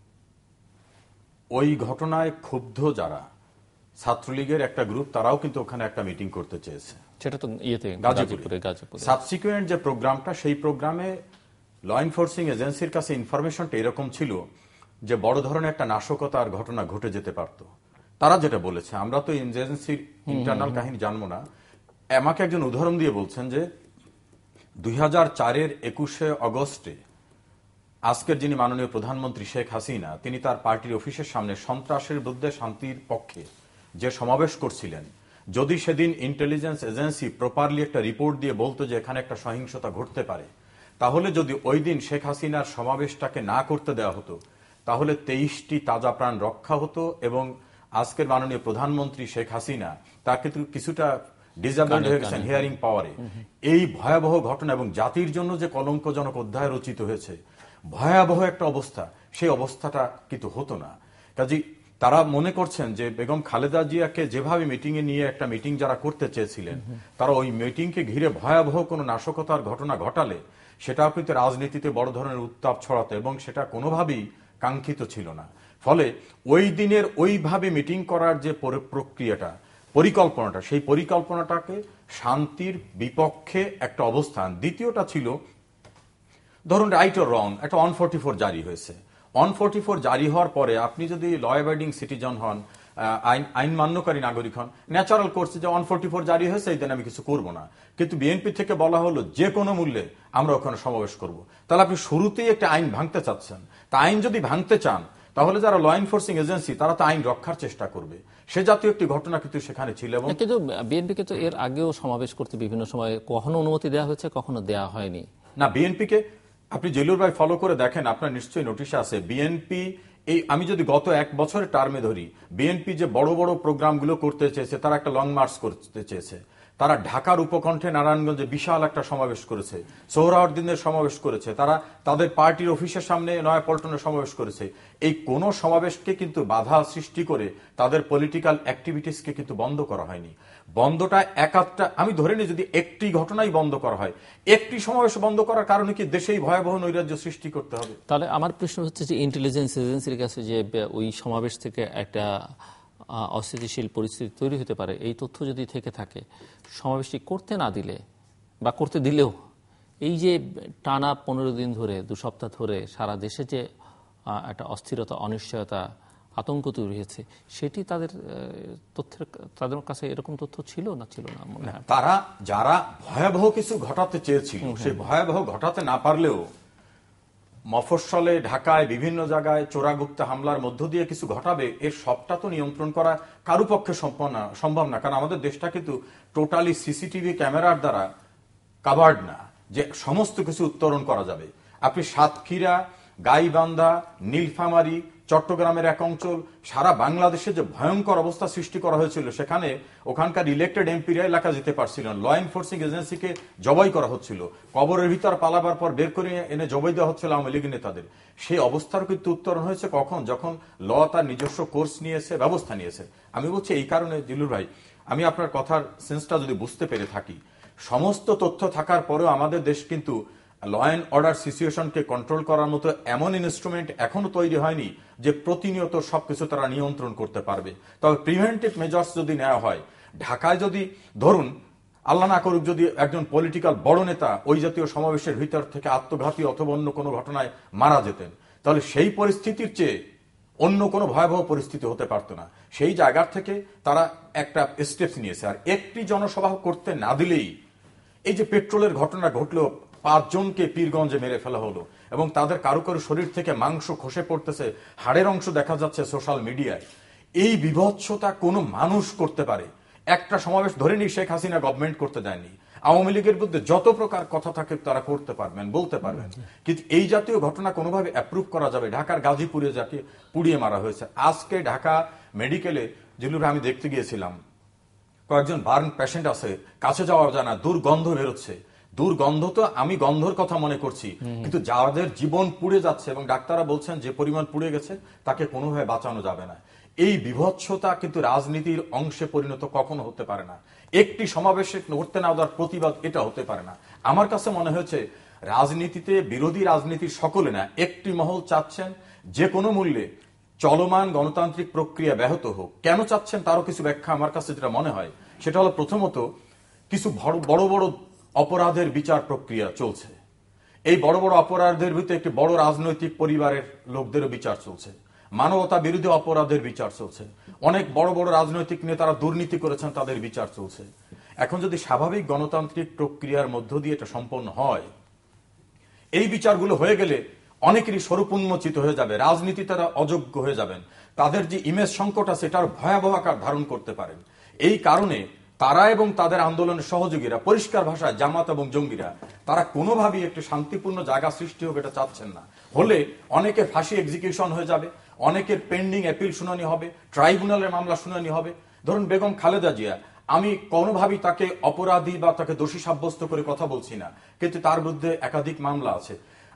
ওই ঘটনায় ক্ষুব্ধ যারা ছাত্রলীগের একটা গ্রুপ, তারাও কিন্তু ওখানে একটা মিটিং করতে চেয়েছে, সেটা তো গাজীপুরে। সাবসিকুয়েন্ট যে প্রোগ্রামটা, সেই প্রোগ্রামে ল এনফোর্সিং এজেন্সির কাছে ইনফরমেশনটা এরকম ছিল যে বড় ধরনের একটা নাশকতার ঘটনা ঘটে যেতে পারত। তারা যেটা বলেছে, আমরা তো এজেন্সির ইন্টারনাল কাহিনী জানবো না, আমাকে একজন উদাহরণ দিয়ে বলছেন যে 2004-এর 21শে অগস্টে আজকের যিনি মাননীয় প্রধানমন্ত্রী শেখ হাসিনা, তিনি তার পার্টির অফিসের সামনে সন্ত্রাসের বিরুদ্ধে শান্তির পক্ষে যে সমাবেশ করছিলেন, যদি সেদিন ইন্টেলিজেন্স এজেন্সি প্রপারলি একটা রিপোর্ট দিয়ে বলতো যে এখানে একটা সহিংসতা ঘটতে পারে, তাহলে যদি ওই দিন শেখ হাসিনার সমাবেশটাকে না করতে দেওয়া হতো, তাহলে 23টি তাজা প্রাণ রক্ষা হতো এবং আজকের মাননীয় প্রধানমন্ত্রী শেখ হাসিনা তার কিন্তু কিছুটা ডিসেবলড হয়ে গেছেন হিয়ারিং পাওয়ারে। এই ভয়াবহ ঘটনা এবং জাতির জন্য যে কলঙ্কজনক অধ্যায় রচিত হয়েছে, ভয়াবহ একটা অবস্থা, সেই অবস্থাটা কিন্তু হতো না। কাজেই তারা মনে করছেন যে বেগম খালেদা জিয়াকে যেভাবে মিটিং এ নিয়ে একটা মিটিং যারা করতে চেয়েছিলেন, তারা ওই মিটিংকে ঘিরে ভয়াবহ কোনো নাশকতার ঘটনা ঘটালে সেটাও কিন্তু রাজনীতিতে বড় ধরনের উত্তাপ ছড়াতো এবং সেটা কোনোভাবেই কাঙ্ক্ষিত ছিল না। ফলে ওই দিনের ওইভাবে মিটিং করার যে প্রক্রিয়াটা, পরিকল্পনাটা, সেই পরিকল্পনাটাকে শান্তির বিপক্ষে একটা অবস্থান। দ্বিতীয়টা ছিল, ধরুন রাইট অর রং, একটা 144 জারি হয়েছে। 144 জারি হওয়ার পরে আপনি যদি ল অ্যাবাইডিং সিটিজেন হন, আইন মান্যকারী নাগরিক হন, ন্যাচারাল কোর্স যে 144 জারি হয়েছে এই দিন আমি কিছু করব না। কিন্তু বিএনপি থেকে বলা হলো যে কোনো মূল্যে আমরা ওখানে সমাবেশ করব। তাহলে আপনি শুরুতেই একটা আইন ভাঙতে চাচ্ছেন। তা আইন যদি ভাঙতে চান তাহলে যারা ল এনফোর্সিং এজেন্সি তারা তো আইন রক্ষার চেষ্টা করবে। সে জাতীয় একটি ঘটনা কিন্তু সেখানে ছিল। এবং কিন্তু বিএনপিকে তো এর আগেও সমাবেশ করতে বিভিন্ন সময় কখনো অনুমতি দেওয়া হয়েছে, কখনো দেওয়া হয়নি। না, বিএনপিকে আপনি জেলুর ভাই ফলো করে দেখেন, আপনার নিশ্চয়ই নোটিশে আছে বিএনপি আমি যদি গত 1 বছরের টার্মে ধরি, বিএনপি যে বড় বড় প্রোগ্রামগুলো করতে চেয়েছে, তারা একটা লং মার্চ করতে চেয়েছে। তারা ঢাকার উপকণ্ঠে নারায়ণগঞ্জে বিশাল একটা সমাবেশ করেছে, সোহরাওয়ার্দীনের সমাবেশ করেছে, তারা তাদের পার্টির অফিসের সামনে নয়াপল্টনের সমাবেশ করেছে। এই কোন সমাবেশকে কিন্তু বাধা সৃষ্টি করে তাদের পলিটিক্যাল অ্যাক্টিভিটিসকে কিন্তু বন্ধ করা হয়নি। বন্ধটা একাধটা, আমি ধরে নিই যদি একটি ঘটনাই বন্ধ করা হয়, একটি সমাবেশ বন্ধ করার কারণে কি দেশেই ভয়াবহ নৈরাজ্য সৃষ্টি করতে হবে? তাহলে আমার প্রশ্ন হচ্ছে যে ইন্টেলিজেন্স এজেন্সির কাছে যে ওই সমাবেশ থেকে একটা অস্থিতিশীল পরিস্থিতি তৈরি হতে পারে, এই তথ্য যদি থেকে থাকে, সমাবেশটি করতে না দিলে বা করতে দিলেও এই যে টানা 15 দিন ধরে 2 সপ্তাহ ধরে সারা দেশে যে একটা অস্থিরতা, অনিশ্চয়তা, আতঙ্ক তৈরি হয়েছে, সেটি তাদের কাছে এরকম তথ্য ছিল না ছিল না মনে হয়? তারা যারা ভয়াবহ কিছু ঘটাতে চেয়েছিল সেই ভয়াবহ ঘটাতে না পারলেও মফস্বলে, ঢাকায়, বিভিন্ন জায়গায় চোরাগুপ্তা হামলার মধ্য দিয়ে কিছু ঘটাবে, এর সবটা তো নিয়ন্ত্রণ করা কারো পক্ষে সম্ভব না। কারণ আমাদের দেশটা কিন্তু টোটালি সিসিটিভি ক্যামেরার দ্বারা কাভার্ড না যে সমস্ত কিছু উত্তরণ করা যাবে। আপনি সাতক্ষীরা, গাইবান্ধা, নীলফামারী, চট্টগ্রামের এক অঞ্চল, সারা বাংলাদেশে যে ভয়ঙ্কর অবস্থা সৃষ্টি করা হয়েছিল, সেখানে ওখানকার ইলেক্টেড এমপিরা এলাকা যেতে পারছিলেন, ল এনফোর্সিং এজেন্সিকে জবাই করা হচ্ছিল, কবরের ভিতর পালাবার পর বের করে এনে জবাই দেওয়া হচ্ছিল আওয়ামী লীগ নেতাদের। সেই অবস্থার কিন্তু উত্তরণ হয়েছে কখন? যখন ল তার নিজস্ব কোর্স নিয়েছে, ব্যবস্থা নিয়েছে। আমি বলছি এই কারণে জিল্লুর ভাই, আমি আপনার কথার সেন্সটা যদি বুঝতে পেরে থাকি, সমস্ত তথ্য থাকার পরেও আমাদের দেশ কিন্তু ল অ্যান্ড অর্ডার সিচুয়েশনকে কন্ট্রোল করার মতো এমন ইনস্ট্রুমেন্ট এখনো তৈরি হয়নি যে প্রতিনিয়ত সবকিছু তারা নিয়ন্ত্রণ করতে পারবে। তবে প্রিভেন্টিভ মেজার্স যদি নেওয়া হয়, ঢাকায় যদি ধরুন আল্লাহ না করুক যদি একজন পলিটিক্যাল বড় নেতা ওই জাতীয় সমাবেশের ভিতর থেকে আত্মঘাতী অথবা অন্য কোনো ঘটনায় মারা যেতেন, তাহলে সেই পরিস্থিতির চেয়ে অন্য কোনো ভয়াবহ পরিস্থিতি হতে পারত না। সেই জায়গার থেকে তারা একটা স্টেপস নিয়েছে। আর একটি জনসভা করতে না দিলেই এই যে পেট্রোলের ঘটনা ঘটলো, 5 জনকে পীরগঞ্জে মেরে ফেলা হলো এবং তাদের কারো কারো শরীর থেকে মাংস খসে পড়তেছে, হাড়ের অংশ দেখা যাচ্ছে সোশ্যাল মিডিয়ায়। এই বিভৎসতা কোনো মানুষ করতে পারে? একটা সমাবেশ ধরে নিই শেখ হাসিনা গভর্নমেন্ট করতে দেয়নি, আওয়ামী লীগের বিরুদ্ধে যত প্রকার কথা থাকে তারা করতে পারবেন, বলতে পারবেন, কিন্তু এই জাতীয় ঘটনা কোনোভাবে অ্যাপ্রুভ করা যাবে? ঢাকার গাজীপুরে যাকে পুড়িয়ে মারা হয়েছে, আজকে ঢাকা মেডিকেলে যেগুলো আমি দেখতে গিয়েছিলাম, কয়েকজন বার্ন পেশেন্ট আছে, কাছে যাওয়া যায় না, দুর্গন্ধ বেরোচ্ছে। দুর্গন্ধ তো আমি গন্ধর কথা মনে করছি, কিন্তু যাদের জীবন পুড়ে যাচ্ছে এবং ডাক্তাররা বলছেন যে পরিমাণ পুড়ে গেছে তাকে কোনোভাবে বাঁচানো যাবে না। এই বিভৎসতা কিন্তু রাজনীতির অংশে পরিণত কখনো হতে পারে না। একটি সমাবেশে করতে না দেওয়ার প্রতিবাদ এটা হতে পারে না। আমার কাছে মনে হয়েছে রাজনীতিতে, বিরোধী রাজনীতির সকলে না, একটি মহল চাচ্ছেন যে কোনো মূল্যে চলমান গণতান্ত্রিক প্রক্রিয়া ব্যাহত হোক। কেন চাচ্ছেন তারও কিছু ব্যাখ্যা আমার কাছে যেটা মনে হয় সেটা হলো, প্রথমত কিছু বড় বড় অপরাধের বিচার প্রক্রিয়া চলছে। এই বড় বড় অপরাধের ভিতরে একটি বড় রাজনৈতিক পরিবারের লোকদেরও বিচার চলছে, মানবতা বিরোধী অপরাধের বিচার চলছে, অনেক বড় বড় রাজনৈতিক নেতারা দুর্নীতি করেছেন তাদের বিচার চলছে। এখন যদি স্বাভাবিক গণতান্ত্রিক প্রক্রিয়ার মধ্য দিয়ে এটা সম্পন্ন হয়, এই বিচারগুলো হয়ে গেলে অনেকেরই স্বরূপ উন্মোচিত হয়ে যাবে, রাজনীতি তারা অযোগ্য হয়ে যাবেন, তাদের যে ইমেজ সংকট আছে এটার ভয়াবহ আকার ধারণ করতে পারেন। এই কারণে তারা এবং তাদের আন্দোলনের সহযোগীরা, পরিষ্কার ভাষায় জামাত এবং জঙ্গিরা, তারা কোনোভাবেই একটি শান্তিপূর্ণ জায়গা সৃষ্টি হোক এটা চাচ্ছেন না। হলে অনেকের ফাঁসি এক্সিকিউশন হয়ে যাবে, অনেকের পেন্ডিং অ্যাপিল শুনানি হবে, ট্রাইব্যুনালের মামলা শুনানি হবে। ধরুন বেগম খালেদা জিয়া, আমি কোনোভাবেই তাকে অপরাধী বা তাকে দোষী সাব্যস্ত করে কথা বলছি না, কিন্তু তার বিরুদ্ধে একাধিক মামলা আছে।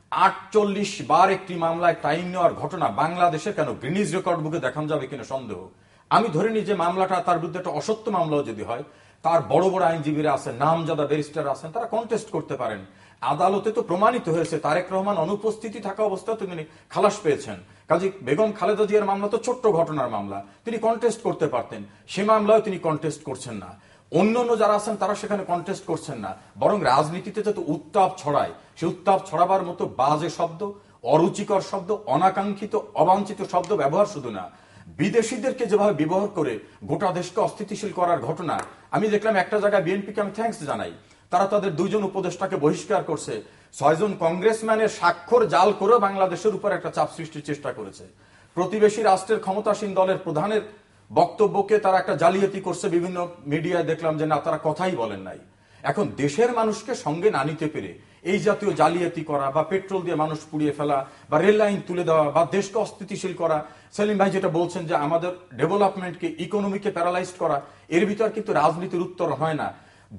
48 বার একটি মামলায় টাইম নেওয়ার ঘটনা বাংলাদেশে কেন গ্রিনিজ রেকর্ড বুকে দেখানো যাবে কিনা সন্দেহ। আমি ধরে নিই যে মামলাটা তার বিরুদ্ধে একটা অসত্য মামলাও যদি হয়, তার বড় বড় আইনজীবীরা আছেন, নামজাদা ব্যারিস্টার আছেন, তারা কন্টেস্ট করতে পারেন। আদালতে তো প্রমাণিত হয়েছে তারেক রহমান অনুপস্থিতি থাকা অবস্থায় তিনি খালাস পেয়েছেন। কাজী বেগম খালেদা জিয়ার মামলা তো ছোট্ট ঘটনার মামলা, তিনি কন্টেস্ট করতে পারতেন, সে মামলাও তিনি কন্টেস্ট করছেন না। অন্যান্য যারা আছেন তারা সেখানে কন্টেস্ট করছেন না, বরং রাজনীতিতে যত উত্তাপ ছড়ায়, সে উত্তাপ ছড়াবার মতো বাজে শব্দ, অরুচিকর শব্দ, অনাকাঙ্ক্ষিত অবাঞ্ছিত শব্দ ব্যবহার শুধু না, বিদেশিদেরকে যেভাবে ব্যবহার করে গোটা দেশকে অস্থিতিশীল করার ঘটনা আমি দেখলাম। একটা জায়গায় বিএনপিকে আমি থ্যাঙ্কস জানাই, তারা তাদের 2 জন উপদেষ্টাকে বহিষ্কার করছে, 6 জন কংগ্রেসম্যানের স্বাক্ষর জাল করে বাংলাদেশের উপর একটা চাপ সৃষ্টির চেষ্টা করেছে। প্রতিবেশী রাষ্ট্রের ক্ষমতাসীন দলের প্রধানের বক্তব্যকে তারা একটা জালিয়াতি করছে, বিভিন্ন মিডিয়ায় দেখলাম যে না, তারা কথাই বলেন নাই। এখন দেশের মানুষকে সঙ্গে না নিতে পেরে এই জাতীয় জালিয়াতি করা বা পেট্রোল দিয়ে মানুষ পুড়িয়ে ফেলা বা রেল লাইন তুলে দেওয়া বা দেশকে অস্থিতিশীল করা, সেলিম ভাই যেটা বলছেন যে আমাদের ডেভেলপমেন্টকে, ইকোনমিকে প্যারালাইজড করা, এর ভিতর কিন্তু রাজনীতির উত্তর হয় না।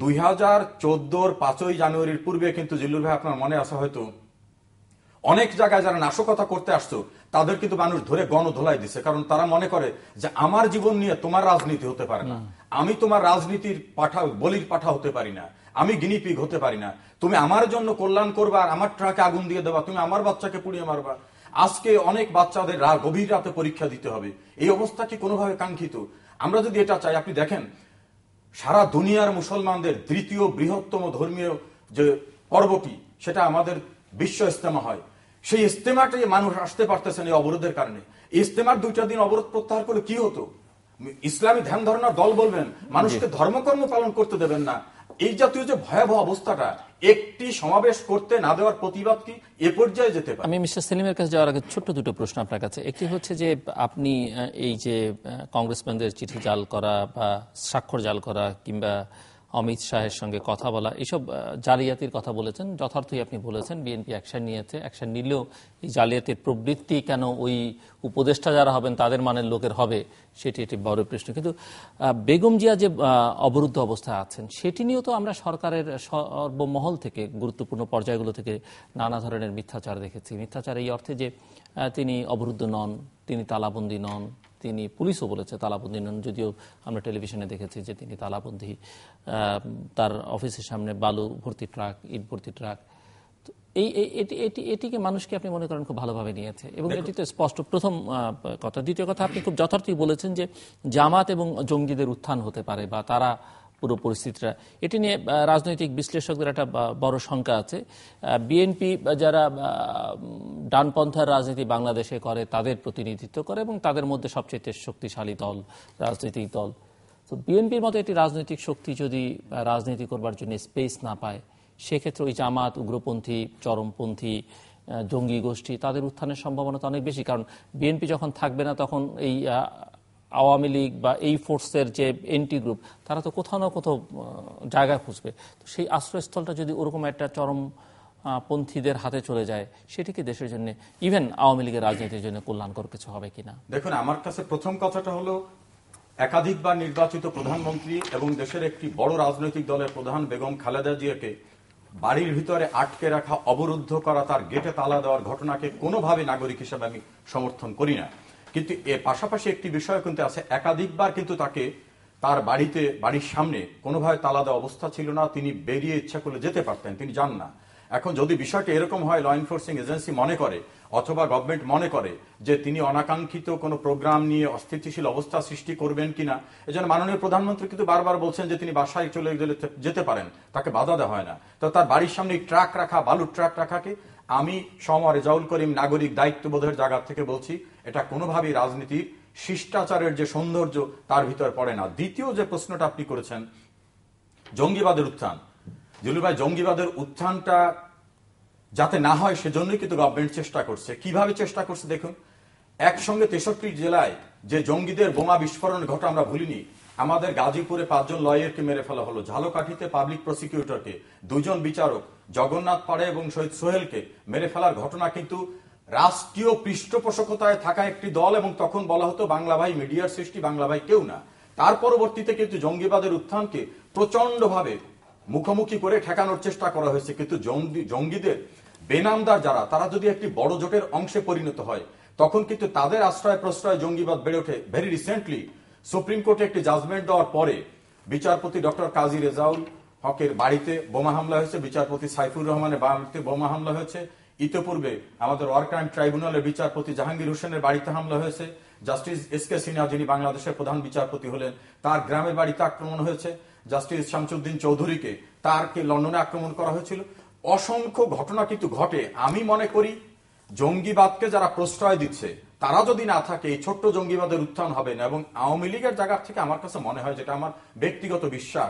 2014 5ই জানুয়ারির পূর্বে কিন্তু জিল্লুর ভাই আপনার মনে আছে হয়তো, অনেক জায়গায় যারা নাশকতা করতে আসতো তাদের কিন্তু মানুষ ধরে গণধোলাই দিছে, কারণ তারা মনে করে যে আমার জীবন নিয়ে তোমার রাজনীতি হতে পারে না, আমি তোমার রাজনীতির বলির পাঠা হতে পারি না, আমি গিনিপিগ হতে পারি না, তুমি আমার জন্য কল্যাণ করবা আর আমার ট্রাকে আগুন দিয়ে দেবা, তুমি আমার বাচ্চাকে পুড়িয়ে মারবা। আজকে অনেক বাচ্চাদের গভীর রাতে পরীক্ষা দিতে হবে। এই অবস্থা কি কোনোভাবে কাঙ্ক্ষিত? আমরা যদি এটা চাই, আপনি দেখেন সারা দুনিয়ার মুসলমানদের 3য় বৃহত্তম ধর্মীয় যে পর্বটি, সেটা আমাদের বিশ্ব ইস্তেমা হয়। সেই ইস্তেমাতে মানুষ আসতে পারতেছেন এই অবরোধের কারণে। ইস্তেমার 2টা দিন অবরোধ প্রত্যাহার করলে কি হতো? ইসলামী ধ্যান ধারণার দল বলবেন মানুষকে ধর্মকর্ম পালন করতে দেবেন না। এই জাতীয় যে ভয়াবহ অবস্থাটা, একটি সমাবেশ করতে না দেওয়ার প্রতিবাদ কি এ পর্যায়ে যেতে পারে? আমি মিস্টার সেলিমের কাছে যাওয়ার আগে ছোট্ট 2টো প্রশ্ন আপনার কাছে। একটি হচ্ছে যে আপনি এই যে কংগ্রেসম্যানদের চিঠি জাল করা বা স্বাক্ষর জাল করা কিংবা অমিত শাহের সঙ্গে কথা বলা, এসব জালিয়াতির কথা বলেছেন, যথার্থই আপনি বলেছেন। বিএনপি অ্যাকশন নিয়েছে, অ্যাকশন নিলেও এই জালিয়াতির প্রবৃত্তি কেন ওই উপদেষ্টা যারা হবেন তাদের মানের লোকের হবে, সেটি একটি বড় প্রশ্ন। কিন্তু বেগম জিয়া যে অবরুদ্ধ অবস্থায় আছেন, সেটি নিয়েও তো আমরা সরকারের সর্বমহল থেকে, গুরুত্বপূর্ণ পর্যায়গুলো থেকে নানা ধরনের মিথ্যাচার দেখেছি। মিথ্যাচার এই অর্থে যে তিনি অবরুদ্ধ নন, তিনি তালাবন্দি নন, তিনি, পুলিশও বলেছে তালাবন্দি নন, যদিও আমরা টেলিভিশনে দেখেছি যে তিনি তালাবন্দি। তার অফিসের সামনে বালু ভর্তি ট্রাক, ইট ভর্তি ট্রাক। এটিকে মানুষকে আপনি মনে করেন খুব ভালোভাবে নিয়েছে এবং এটি তো স্পষ্ট প্রথম কথা। দ্বিতীয় কথা, আপনি খুব যথার্থই বলেছেন যে জামাত এবং জঙ্গিদের উত্থান হতে পারে বা তারা পুরো পরিস্থিতিটা, এটি নিয়ে রাজনৈতিক বিশ্লেষকদের একটা বড় শঙ্কা আছে। বিএনপি যারা ডানপন্থার রাজনীতি বাংলাদেশে করে তাদের প্রতিনিধিত্ব করে এবং তাদের মধ্যে সবচেয়ে শক্তিশালী দল, রাজনৈতিক দল। তো বিএনপির মতো একটি রাজনৈতিক শক্তি যদি রাজনীতি করবার জন্য স্পেস না পায়, সেক্ষেত্রে ওই জামাত, উগ্রপন্থী, চরমপন্থী, জঙ্গি গোষ্ঠী, তাদের উত্থানের সম্ভাবনা তো অনেক বেশি। কারণ বিএনপি যখন থাকবে না, তখন এই আওয়ামী লীগ বা এই ফোর্সের যে এন্টি গ্রুপ, তারা তো কোথাও না কোথাও জায়গা খুঁজবে। তো সেই আশ্রয়স্থলটা যদি ওরকম একটা চরম পন্থীদের হাতে চলে যায়, সেটি কি দেশের জন্য, ইভেন আওয়ামী লীগের রাজনীতির জন্য কল্যাণকর কিছু হবে কিনা? দেখুন, আমার কাছে প্রথম কথাটা হলো, একাধিকবার নির্বাচিত প্রধানমন্ত্রী এবং দেশের একটি বড় রাজনৈতিক দলের প্রধান বেগম খালেদা জিয়াকে বাড়ির ভিতরে আটকে রাখা, অবরুদ্ধ করা, তার গেটে তালা দেওয়ার ঘটনাকে কোনোভাবে নাগরিক হিসেবে আমি সমর্থন করি না। কিন্তু এর পাশাপাশি একটি বিষয় কিন্তু আছে, একাধিকবার কিন্তু তাকে তার বাড়ির সামনে কোনোভাবে তালা দেওয়া অবস্থা ছিল না, তিনি বেরিয়ে ইচ্ছা করলে যেতে পারতেন, তিনি যান না। এখন যদি বিষয়টা এরকম হয়, ল এনফোর্সিং এজেন্সি মনে করে অথবা গভর্নমেন্ট মনে করে যে তিনি অনাকাঙ্ক্ষিত কোনো প্রোগ্রাম নিয়ে অস্থিতিশীল অবস্থা সৃষ্টি করবেন কিনা, এজন্য মাননীয় প্রধানমন্ত্রী কিন্তু বারবার বলছেন যে তিনি বাসায় চলে যেতে পারেন, তাকে বাধা দেওয়া হয় না। তো তার বাড়ির সামনে ট্রাক রাখা, বালুর ট্রাক রাখাকে আমি রেজাউল করিম নাগরিক দায়িত্ববোধের জায়গা থেকে বলছি, এটা কোনোভাবেই রাজনীতির শিষ্টাচারের যে সৌন্দর্য তার ভিতর পড়ে না। দ্বিতীয় যে প্রশ্নটা আপনি করেছেন, জঙ্গিবাদের উত্থান, জিলু ভাই, জঙ্গিবাদের উত্থানটা যাতে না হয় সেজন্যই কিন্তু গভর্নমেন্ট চেষ্টা করছে। কিভাবে চেষ্টা করছে দেখুন, একসঙ্গে 63 জেলায় যে জঙ্গিদের বোমা বিস্ফোরণ ঘটা আমরা ভুলিনি। আমাদের গাজীপুরে 5 জন লয়ারকে মেরে ফেলা হলো, ঝালকাঠিতে পাবলিক প্রসিকিউটরকে, 2 জন বিচারক, জগন্নাথ পাড়ে এবং শহীদ সোহেলকে মেরে ফেলার ঘটনা কিন্তু রাষ্ট্রীয় পৃষ্ঠপোষকতায় থাকা একটি দল, এবং তখন বলা হতো বাংলা ভাই মিডিয়ার সৃষ্টি, বাংলা ভাই কেউ না। তার পরবর্তীতে কিন্তু জঙ্গিবাদের উত্থানকে প্রচন্ডভাবে মুখোমুখি করে ঠেকানোর চেষ্টা করা হয়েছে। কিন্তু জঙ্গিদের বেনামদার যারা, তারা যদি একটি বড় জোটের অংশে পরিণত হয়, তখন কিন্তু তাদের আশ্রয় প্রশ্রয় জঙ্গিবাদ বেড়ে ওঠে। ভেরি রিসেন্টলি সুপ্রিম কোর্টে একটি জাজমেন্ট দেওয়ার পরে বিচারপতি ডক্টর কাজী রেজাউল হকের বাড়িতে বোমা হামলা হয়েছে, বিচারপতি সাইফুর রহমানের বাড়িতে বোমা হামলা হয়েছে। ইতিপূর্বে আমাদের ওয়ার ক্রাইম ট্রাইব্যুনালের বিচারপতি জাহাঙ্গীর হোসেনের বাড়িতে হামলা হয়েছে। Justice S K. সিনহা, যিনি বাংলাদেশের প্রধান বিচারপতি হলেন, তার গ্রামের বাড়িতে আক্রমণ হয়েছে। জাস্টিস শামসুদ্দিন চৌধুরীকে, তারকে লন্ডনে আক্রমণ করা হয়েছিল। অসংখ্য ঘটনা কিন্তু ঘটে। আমি মনে করি জঙ্গিবাদকে যারা প্রশ্রয় দিচ্ছে তারা যদি না থাকে এই ছোট্ট জঙ্গিবাদের উত্থান হবে না। এবং আওয়ামী লীগের জায়গা থেকে আমার কাছে মনে হয়, যেটা আমার ব্যক্তিগত বিশ্বাস,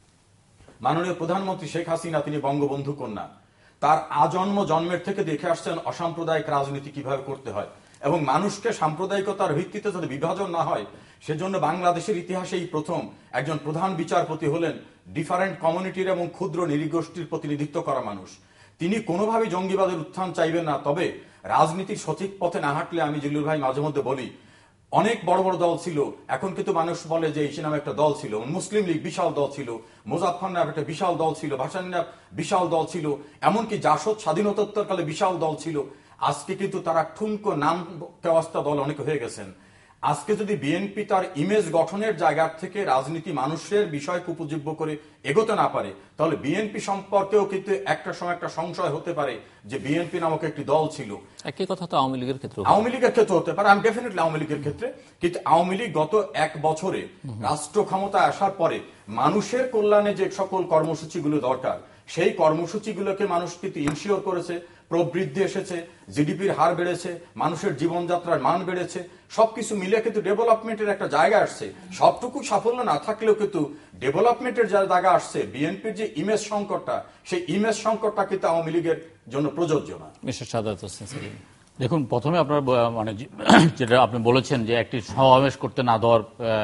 মাননীয় প্রধানমন্ত্রী শেখ হাসিনা তিনি বঙ্গবন্ধু কন্যা, তার আজন্ম জন্মের থেকে দেখে আসছেন অসাম্প্রদায়িক রাজনীতি কিভাবে করতে হয় এবং মানুষকে সাম্প্রদায়িকতার ভিত্তিতে যদি বিভাজন না হয়। সেজন্য বাংলাদেশের ইতিহাসে এই প্রথম একজন প্রধান বিচারপতি হলেন ডিফারেন্ট কমিউনিটির এবং ক্ষুদ্র নৃগোষ্ঠীর প্রতিনিধিত্ব করা মানুষ। তিনি কোনোভাবেই জঙ্গিবাদের উত্থান চাইবেন না। তবে রাজনীতির সঠিক পথে না হাঁটলে, আমি জিল্লুর ভাই মাঝে মধ্যে বলি, অনেক বড় বড় দল ছিল, এখন কিন্তু মানুষ বলে যে ইসি নামে একটা দল ছিল, মুসলিম লীগ বিশাল দল ছিল, মোজাফফর নামে একটা বিশাল দল ছিল, ভাসানী নামে বিশাল দল ছিল, এমনকি জাসদ স্বাধীনতোত্তরকালে বিশাল দল ছিল। আজকে কিন্তু তারা ঠুনকো নাম কেওয়াস্তা দল অনেক হয়ে গেছেন। আজকে যদি বিএনপি তার ইমেজ গঠনের জায়গা থেকে রাজনীতি মানুষের বিষয়কে উপযোগ্য করে এগোতে না পারে, তাহলে বিএনপি সম্পর্কেও কিন্তু একটা সময় একটা সংশয় হতে পারে যে বিএনপি নামক একটি দল ছিল। একই কথা তো আওয়ামী লীগের ক্ষেত্রে হতে পারে, আমি ডেফিনেটলি আওয়ামী লীগের ক্ষেত্রে। কিন্তু আওয়ামী লীগ গত এক বছরে রাষ্ট্র ক্ষমতায় আসার পরে মানুষের কল্যাণে যে সকল কর্মসূচিগুলো দরকার, সেই কর্মসূচিগুলোকে মানুষ কিন্তু ইনশিওর করেছে। প্রবৃদ্ধি এসেছে, জিডিপির হার বেড়েছে, মানুষের জীবনযাত্রার মান বেড়েছে, সবকিছু মিলে কিন্তু ডেভেলপমেন্টের একটা জায়গা আসছে। সবটুকু সাফল্য না থাকলেও কিন্তু ডেভেলপমেন্টের যে জায়গা আসছে, বিএনপির যে ইমেজ সংকটটা, সেই ইমেজ সংকটটা কিন্তু আওয়ামী লীগের জন্য প্রযোজ্য না। মিস্টার সাদাত হোসেন সেলিম, দেখুন, প্রথমে আপনার মানে যেটা আপনি বলেছেন যে একটি সমাবেশ করতে না দেওয়ার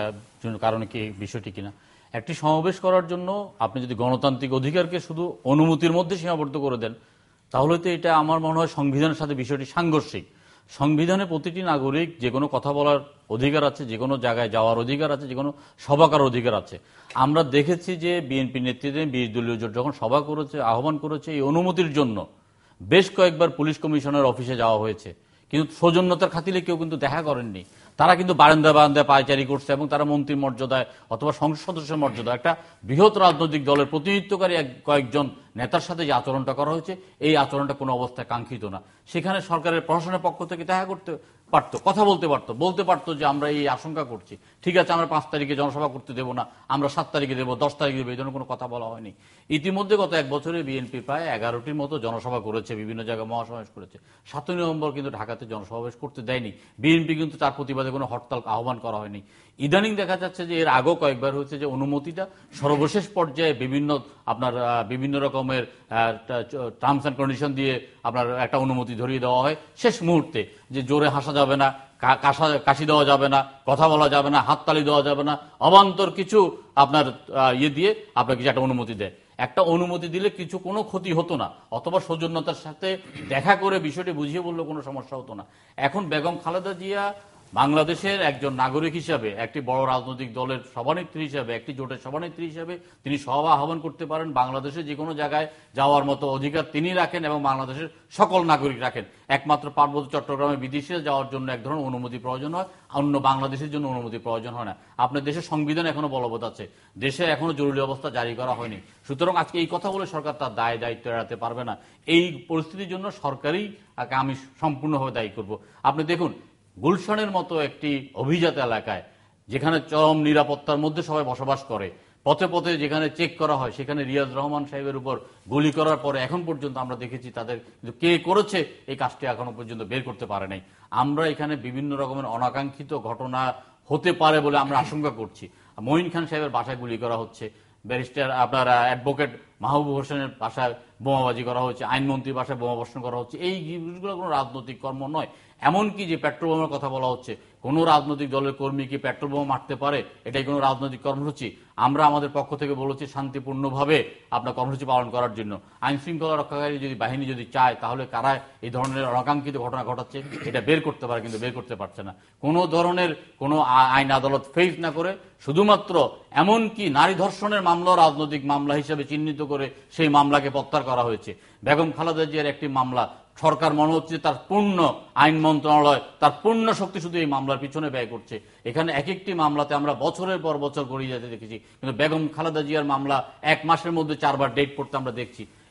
কারণে কি বিষয়টি কিনা, একটি সমাবেশ করার জন্য আপনি যদি গণতান্ত্রিক অধিকারকে শুধু অনুমতির মধ্যে সীমাবদ্ধ করে দেন, তাহলে তো এটা আমার মনে হয় সংবিধানের সাথে বিষয়টি সাংঘর্ষিক। সংবিধানে প্রতিটি নাগরিক যে কোনো কথা বলার অধিকার আছে, যে কোনো জায়গায় যাওয়ার অধিকার আছে, যে কোনো সভা করার অধিকার আছে। আমরা দেখেছি যে বিএনপি নেতৃত্বে 20 দলীয় জোট যখন সভা করেছে, আহ্বান করেছে, এই অনুমতির জন্য বেশ কয়েকবার পুলিশ কমিশনার অফিসে যাওয়া হয়েছে, কিন্তু সৌজন্যতার খাতিরে কেউ কিন্তু দেখা করেননি। তারা কিন্তু বারান্দায় বারান্দায় পায়চারি করছে এবং তারা মন্ত্রীর মর্যাদায় অথবা সংসদ সদস্যের মর্যাদা, একটা বৃহৎ রাজনৈতিক দলের প্রতিনিধিত্বকারী কয়েকজন নেতার সাথে যে আচরণটা করা হয়েছে, এই আচরণটা কোনো অবস্থায় কাঙ্ক্ষিত না। সেখানে সরকারের প্রশাসনের পক্ষ থেকে দেখা করতে পারতো, কথা বলতে পারতো যে আমরা এই আশঙ্কা করছি, ঠিক আছে আমরা 5 তারিখে জনসভা করতে দেবো না, আমরা 7 তারিখে দেবো, 10 তারিখে দেবো, এই ধরনের কোনো কথা বলা হয়নি। ইতিমধ্যে গত এক বছরে বিএনপি প্রায় 11টির মতো জনসভা করেছে, বিভিন্ন জায়গায় মহাসমাবেশ করেছে। 7ই নভেম্বর কিন্তু ঢাকাতে জনসমাবেশ করতে দেয়নি বিএনপি, কিন্তু তার প্রতিবাদে কোনো হরতাল আহ্বান করা হয়নি। ইদানিং দেখা যাচ্ছে যে এর আগেও কয়েকবার হয়েছে যে অনুমতিটা সর্বশেষ পর্যায়ে বিভিন্ন রকমের টার্মস অ্যান্ড কন্ডিশন দিয়ে আপনার একটা অনুমতি ধরিয়ে দেওয়া হয় শেষ মুহূর্তে, যে জোরে হাসা যাবে না, কাশি দেওয়া যাবে না, কথা বলা যাবে না, হাততালি দেওয়া যাবে না, অবান্তর কিছু আপনার দিয়ে আপনার কিছু একটা অনুমতি দেয়। একটা অনুমতি দিলে কিছু কোনো ক্ষতি হতো না, অথবা সৌজন্যতার সাথে দেখা করে বিষয়টি বুঝিয়ে বললে কোনো সমস্যা হতো না। এখন বেগম খালেদা জিয়া বাংলাদেশের একজন নাগরিক হিসাবে, একটি বড় রাজনৈতিক দলের সভানেত্রী হিসাবে, একটি জোটের সভানেত্রী হিসাবে তিনি সভা আহ্বান করতে পারেন। বাংলাদেশের যে কোনো জায়গায় যাওয়ার মতো অধিকার তিনি রাখেন এবং বাংলাদেশের সকল নাগরিক রাখেন। একমাত্র পার্বত্য চট্টগ্রামে বিদেশে যাওয়ার জন্য এক ধরনের অনুমতি প্রয়োজন হয়, অন্য বাংলাদেশের জন্য অনুমতি প্রয়োজন হয় না। আপনার দেশের সংবিধান এখনো বলবৎ আছে, দেশে এখনো জরুরি অবস্থা জারি করা হয়নি। সুতরাং আজকে এই কথা বলে সরকার তার দায় দায়িত্ব এড়াতে পারবে না। এই পরিস্থিতির জন্য সরকারই আমি সম্পূর্ণভাবে দায়ী করব। আপনি দেখুন, গুলশানের মতো একটি অভিজাত এলাকায়, যেখানে চরম নিরাপত্তার মধ্যে সবাই বসবাস করে, পথে পথে যেখানে চেক করা হয়, সেখানে রিয়াজ রহমান সাহেবের উপর গুলি করার পরে এখন পর্যন্ত আমরা দেখেছি তাদের কিন্তু কে করেছে এই কাজটি এখনো পর্যন্ত বের করতে পারে নাই। আমরা এখানে বিভিন্ন রকমের অনাকাঙ্ক্ষিত ঘটনা হতে পারে বলে আমরা আশঙ্কা করছি। মঈন খান সাহেবের বাসায় গুলি করা হচ্ছে, ব্যারিস্টার আপনার অ্যাডভোকেট মাহবুব হোসেনের বাসায় বোমাবাজি করা হচ্ছে, আইনমন্ত্রীর বাসায় বোমা বর্ষণ করা হচ্ছে। এই জিনিসগুলো কোনো রাজনৈতিক কর্ম নয়। এমনকি যে পেট্রোল বোমার কথা বলা হচ্ছে, কোন রাজনৈতিক দলের কর্মী কি পেট্রোল বোমা মারতে পারে? এটাই কোনো রাজনৈতিক কর্মসূচি? আমরা আমাদের পক্ষ থেকে বলেছি শান্তিপূর্ণভাবে আপনার কর্মসূচি পালন করার জন্য। আইন শৃঙ্খলা রক্ষাকারী যদি বাহিনী যদি চায়, তাহলে কারা এই ধরনের অনাকাঙ্ক্ষিত ঘটনা ঘটাচ্ছে এটা বের করতে পারে, কিন্তু বের করতে পারছে না। কোনো ধরনের কোনো আইন আদালত ফেস না করে শুধুমাত্র এমনকি নারী ধর্ষণের মামলা রাজনৈতিক মামলা হিসেবে চিহ্নিত করে সেই মামলাকে প্রত্যাহার করা হয়েছে। বেগম খালেদা জিয়ার একটি মামলা সরকার মনে হচ্ছে তার পূর্ণ আইন মন্ত্রণালয় তার পূর্ণ শক্তি শুধু এই মামলার পিছনে ব্যয় করছে। এখানে এক একটি মামলাতে আমরা বছরের পর বছর গড়িয়ে যেতে দেখেছি, কিন্তু বেগম খালেদা জিয়ার মামলা 1 মাসের মধ্যে 4বার ডেট পড়তে আমরা দেখছি।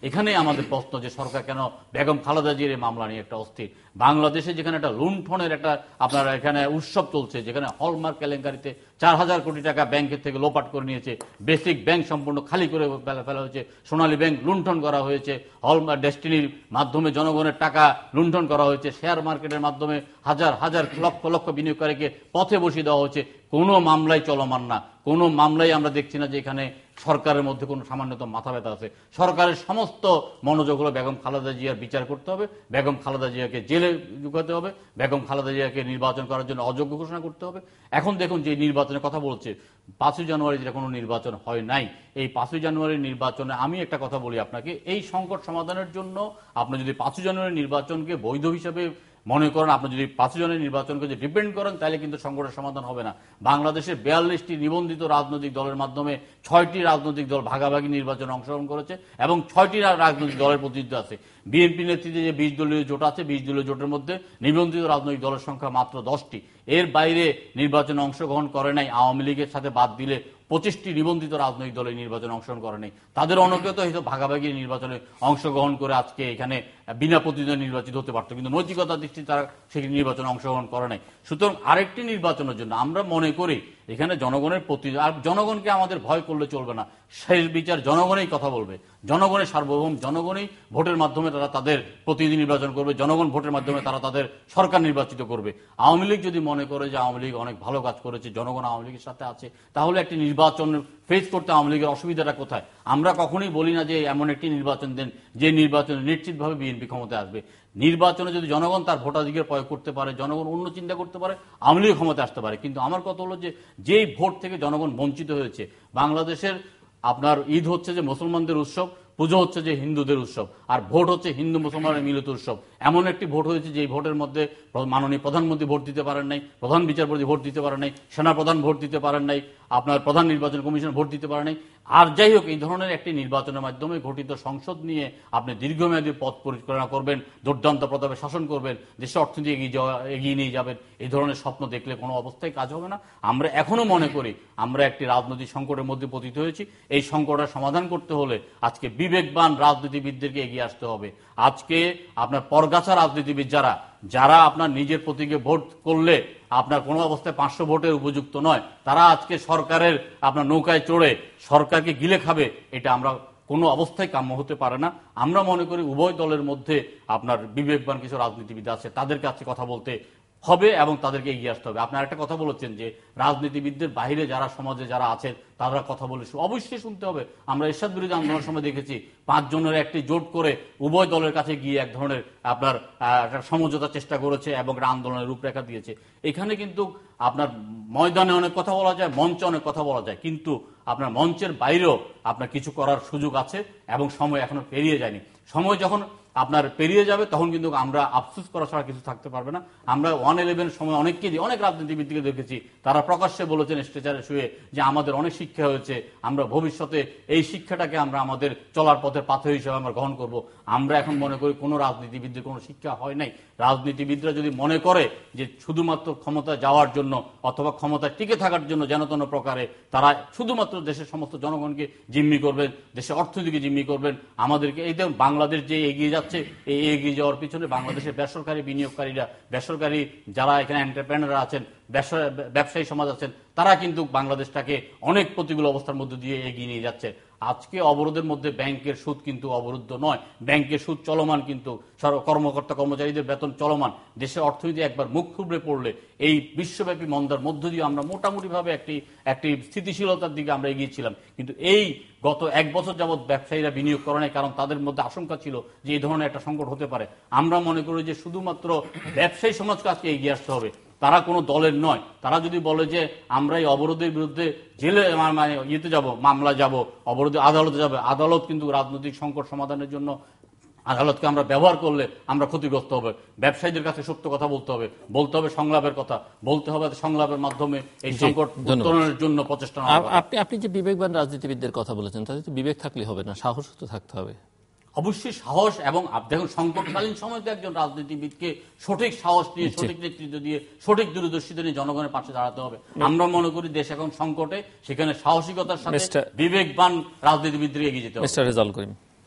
এখানে আমাদের প্রশ্ন যে সরকার কেন বেগম খালেদা জিয়ার এই মামলা নিয়ে একটা অস্থির। বাংলাদেশে যেখানে একটা লুণ্ঠনের একটা আপনার এখানে উৎসব চলছে, যেখানে হলমার্ক কেলেঙ্কারিতে 4,000 কোটি টাকা ব্যাংকের থেকে লোপাট করে নিয়েছে, বেসিক ব্যাংক সম্পূর্ণ খালি করে ফেলা হয়েছে, সোনালী ব্যাংক লুণ্ঠন করা হয়েছে, হলমার্ক ডেস্টিনির মাধ্যমে জনগণের টাকা লুণ্ঠন করা হয়েছে, শেয়ার মার্কেটের মাধ্যমে হাজার হাজার লক্ষ লক্ষ বিনিয়োগকারীকে পথে বসিয়ে দেওয়া হচ্ছে, কোনো মামলাই চলমান না, কোনো মামলাই আমরা দেখছি না যে এখানে সরকারের মধ্যে কোনো সামান্যতম মাথা ব্যথা আছে। সরকারের সমস্ত মনোযোগ হলো বেগম খালেদা জিয়ার বিচার করতে হবে, বেগম খালেদা জিয়াকে জেলে ঢুকাতে হবে, বেগম খালেদা জিয়াকে নির্বাচন করার জন্য অযোগ্য ঘোষণা করতে হবে। এখন দেখুন যে নির্বাচনের কথা বলছে, 5ই জানুয়ারি যেটা কোনো নির্বাচন হয় নাই, এই 5ই জানুয়ারির নির্বাচনে আমি একটা কথা বলি আপনাকে, এই সংকট সমাধানের জন্য আপনি যদি 5ই জানুয়ারি নির্বাচনকে বৈধ হিসেবে মনে করেন, আপনি যদি 5 জনের নির্বাচনকে যদি ডিপেন্ড করেন, তাহলে কিন্তু সংকটের সমাধান হবে না। বাংলাদেশের 42টি নিবন্ধিত রাজনৈতিক দলের মাধ্যমে 6টি রাজনৈতিক দল ভাগাভাগি নির্বাচনে অংশগ্রহণ করেছে এবং 6টি রাজনৈতিক দলের প্রতিনিধিত্ব আছে। বিএনপি নেতৃত্বে যে 20 দলীয় জোট আছে, 20 দলীয় জোটের মধ্যে নিবন্ধিত রাজনৈতিক দলের সংখ্যা মাত্র 10টি। এর বাইরে নির্বাচনে অংশগ্রহণ করে নাই আওয়ামী লীগের সাথে বাদ দিলে 25টি নিবন্ধিত রাজনৈতিক দলের নির্বাচনে অংশগ্রহণ করে নাই। তাদের অনেকে তো ভাগাভাগি নির্বাচনে অংশগ্রহণ করে আজকে এখানে বিনা প্রতিদ্বন্দ্বী নির্বাচিত হতে পারত, কিন্তু নৈতিকতার দৃষ্টিতে তারা সেই নির্বাচনে অংশগ্রহণ করে নাই। সুতরাং আরেকটি নির্বাচনের জন্য আমরা মনে করি এখানে জনগণের প্রতিনিধি, আর জনগণকে আমাদের ভয় করলে চলবে না, শেষ বিচার জনগণই কথা বলবে, জনগণের সার্বভৌম, জনগণই ভোটের মাধ্যমে তারা তাদের প্রতিনিধি নির্বাচন করবে, জনগণ ভোটের মাধ্যমে তারা তাদের সরকার নির্বাচিত করবে। আওয়ামী লীগ যদি মনে করে যে আওয়ামী লীগ অনেক ভালো কাজ করেছে, জনগণ আওয়ামী লীগের সাথে আছে, তাহলে একটি নির্বাচন ফেস করতে আওয়ামী লীগের অসুবিধাটা কোথায়? আমরা কখনোই বলি না যে এমন একটি নির্বাচন দেন যে নির্বাচনে নিশ্চিতভাবে বিএনপি ক্ষমতায় আসবে। নির্বাচনে যদি জনগণ তার ভোটাধিকার প্রয়োগ করতে পারে, জনগণ অন্য চিন্তা করতে পারে, আওয়ামী লীগ ক্ষমতায় আসতে পারে। কিন্তু আমার কথা হলো যে যেই ভোট থেকে জনগণ বঞ্চিত হয়েছে, বাংলাদেশের আপনার ঈদ হচ্ছে যে মুসলমানদের উৎসব, পুজো হচ্ছে যে হিন্দুদের উৎসব, আর ভোট হচ্ছে হিন্দু মুসলমানের মিলিত উৎসব। এমন একটি ভোট হয়েছে যে ভোটের মধ্যে মাননীয় প্রধানমন্ত্রী ভোট দিতে পারেন নাই, প্রধান বিচারপতি ভোট দিতে পারেন নাই, সেনাপ্রধান ভোট দিতে পারেন নাই, আপনার প্রধান নির্বাচন কমিশন ভোট দিতে পারেন নাই। আর যাই হোক, এই ধরনের একটি নির্বাচনের মাধ্যমে গঠিত সংসদ নিয়ে আপনি দীর্ঘমেয়াদী পথ পরিচালনা করবেন, দুর্দান্ত প্রতাপে শাসন করবেন, দেশের অর্থনীতি এগিয়ে নিয়ে যাবেন, এই ধরনের স্বপ্ন দেখলে কোনো অবস্থায় কাজ হবে না। আমরা এখনো মনে করি আমরা একটি রাজনৈতিক সংকটের মধ্যে পতিত হয়েছি। এই সংকটের সমাধান করতে হলে আজকে বিবেকবান রাজনীতিবিদদেরকে এগিয়ে আসতে হবে। আজকে আপনার পরগাছা রাজনীতিবিদ যারা আপনার নিজের প্রতীকে ভোট করলে আপনার কোনো অবস্থায় 500 ভোটের উপযুক্ত নয়, তারা আজকে সরকারের আপনার নৌকায় চড়ে সরকারকে গিলে খাবে, এটা আমরা কোনো অবস্থায় কাম্য হতে পারে না। আমরা মনে করি উভয় দলের মধ্যে আপনার বিবেকবান কিছু রাজনীতিবিদ আছে, তাদের কাছে কথা বলতে হবে এবং তাদেরকে এগিয়ে আসতে হবে। আপনার একটা কথা বলেছেন যে রাজনীতিবিদদের বাইরে যারা সমাজে যারা আছেন তারা কথা বলে অবশ্যই শুনতে হবে। আমরা এরশাদ বিরোধী আন্দোলনের সময় দেখেছি 5 জনের একটি জোট করে উভয় দলের কাছে গিয়ে এক ধরনের আপনার সমঝোতার চেষ্টা করেছে এবং আন্দোলনের রূপরেখা দিয়েছে। এখানে কিন্তু আপনার ময়দানে অনেক কথা বলা যায়, মঞ্চে অনেক কথা বলা যায়, কিন্তু আপনার মঞ্চের বাইরেও আপনার কিছু করার সুযোগ আছে এবং সময় এখনো পেরিয়ে যায়নি। সময় যখন আপনার পেরিয়ে যাবে তখন কিন্তু আমরা আফসোস করা ছাড়া কিছু থাকতে পারবে না। আমরা 111 সময় অনেক রাজনীতিবিদকে দেখেছি, তারা প্রকাশ্যে বলেছেন স্টেচারে শুয়ে যে আমাদের অনেক শিক্ষা হয়েছে, আমরা ভবিষ্যতে এই শিক্ষাটাকে আমরা আমাদের চলার পথের পাথর হিসেবে আমরা গ্রহণ করব। আমরা এখন মনে করি কোনো রাজনীতিবিদদের কোনো শিক্ষা হয় নাই। রাজনীতিবিদরা যদি মনে করে যে শুধুমাত্র ক্ষমতা যাওয়ার জন্য অথবা ক্ষমতায় টিকে থাকার জন্য যেন তেন প্রকারে তারা শুধুমাত্র দেশের সমস্ত জনগণকে জিম্মি করবেন, দেশের অর্থনীতিকে জিম্মি করবেন, আমাদেরকে এই দেখুন বাংলাদেশ যে এগিয়ে যাচ্ছে, এই এগিয়ে যাওয়ার পিছনে বাংলাদেশের বেসরকারি বিনিয়োগকারীরা, বেসরকারি যারা এখানে এন্টারপ্রেনাররা আছেন, ব্যবসায়ী সমাজ আছেন, তারা কিন্তু বাংলাদেশটাকে অনেক প্রতিকূল অবস্থার মধ্যে দিয়ে এগিয়ে নিয়ে যাচ্ছে। আজকে অবরোধের মধ্যে ব্যাংকের সুদ কিন্তু অবরুদ্ধ নয়, ব্যাংকের সুদ চলমান, কিন্তু কর্মকর্তা কর্মচারীদের বেতন চলমান। দেশের অর্থনীতি একবার মুখ থুবড়ে পড়লে এই বিশ্বব্যাপী মন্দার মধ্য দিয়ে আমরা মোটামুটিভাবে একটি স্থিতিশীলতার দিকে আমরা এগিয়েছিলাম। কিন্তু এই গত 1 বছর যাবৎ ব্যবসায়ীরা বিনিয়োগ করে নাই, কারণ তাদের মধ্যে আশঙ্কা ছিল যে এই ধরনের একটা সংকট হতে পারে। আমরা মনে করি যে শুধুমাত্র ব্যবসায়ী সমাজকে আজকে এগিয়ে আসতে হবে, তারা কোনো দলের নয়। তারা যদি বলে যে আমরা এই অবরোধের বিরুদ্ধে জেলে ইয়েতে যাব, মামলা যাব, অবরোধে আদালতে যাবে, আদালত কিন্তু রাজনৈতিক সংকট সমাধানের জন্য আদালতকে আমরা ব্যবহার করলে আমরা ক্ষতিগ্রস্ত হবে। ব্যবসায়ীদের কাছে সত্য কথা বলতে হবে সংলাপের কথা বলতে হবে, সংলাপের মাধ্যমে এই সংকট উত্তরণের জন্য প্রচেষ্টা। আপনি যে বিবেকবান রাজনীতিবিদদের কথা বলেছেন, তাদের তো বিবেক থাকলে হবে না, সাহস তো থাকতে হবে। অবশ্যই সাহস, এবং দেখুন সংকটকালীন সময় তো একজন রাজনীতিবিদকে সঠিক সাহস দিয়ে, সঠিক নেতৃত্ব দিয়ে, সঠিক দূরদর্শিতা নিয়ে জনগণের পাশে দাঁড়াতে হবে। আমরা মনে করি দেশ এখন সংকটে, সেখানে সাহসিকতার সাথে বিবেকবান রাজনীতিবিদদের এগিয়ে যেতে হবে। মিস্টার রেজাউল করিম।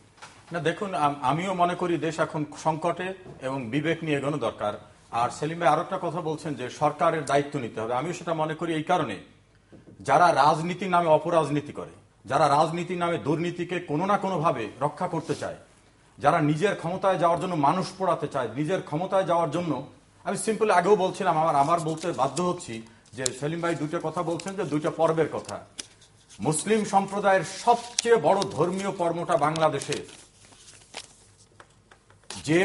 না দেখুন, আমিও মনে করি দেশ এখন সংকটে এবং বিবেক নিয়ে এগোনো দরকার। আর সেলিম ভাই আরো একটা কথা বলছেন যে সরকারের দায়িত্ব নিতে হবে, আমিও সেটা মনে করি এই কারণে, যারা রাজনীতির নামে অপরাজনীতি করে, যারা রাজনীতির নামে দুর্নীতিকে কোনো না কোনো ভাবে রক্ষা করতে চায়, যারা নিজের ক্ষমতায় যাওয়ার জন্য মানুষ পোড়াতে চায়, নিজের ক্ষমতায় যাওয়ার জন্য, আমি সিম্পলি আগেও বলছিলাম, আমার বলতে বাধ্য হচ্ছি যে সেলিম ভাই দুইটা কথা বলছেন যে দুইটা পর্বের কথা। মুসলিম সম্প্রদায়ের সবচেয়ে বড় ধর্মীয় কর্মটা বাংলাদেশে, যে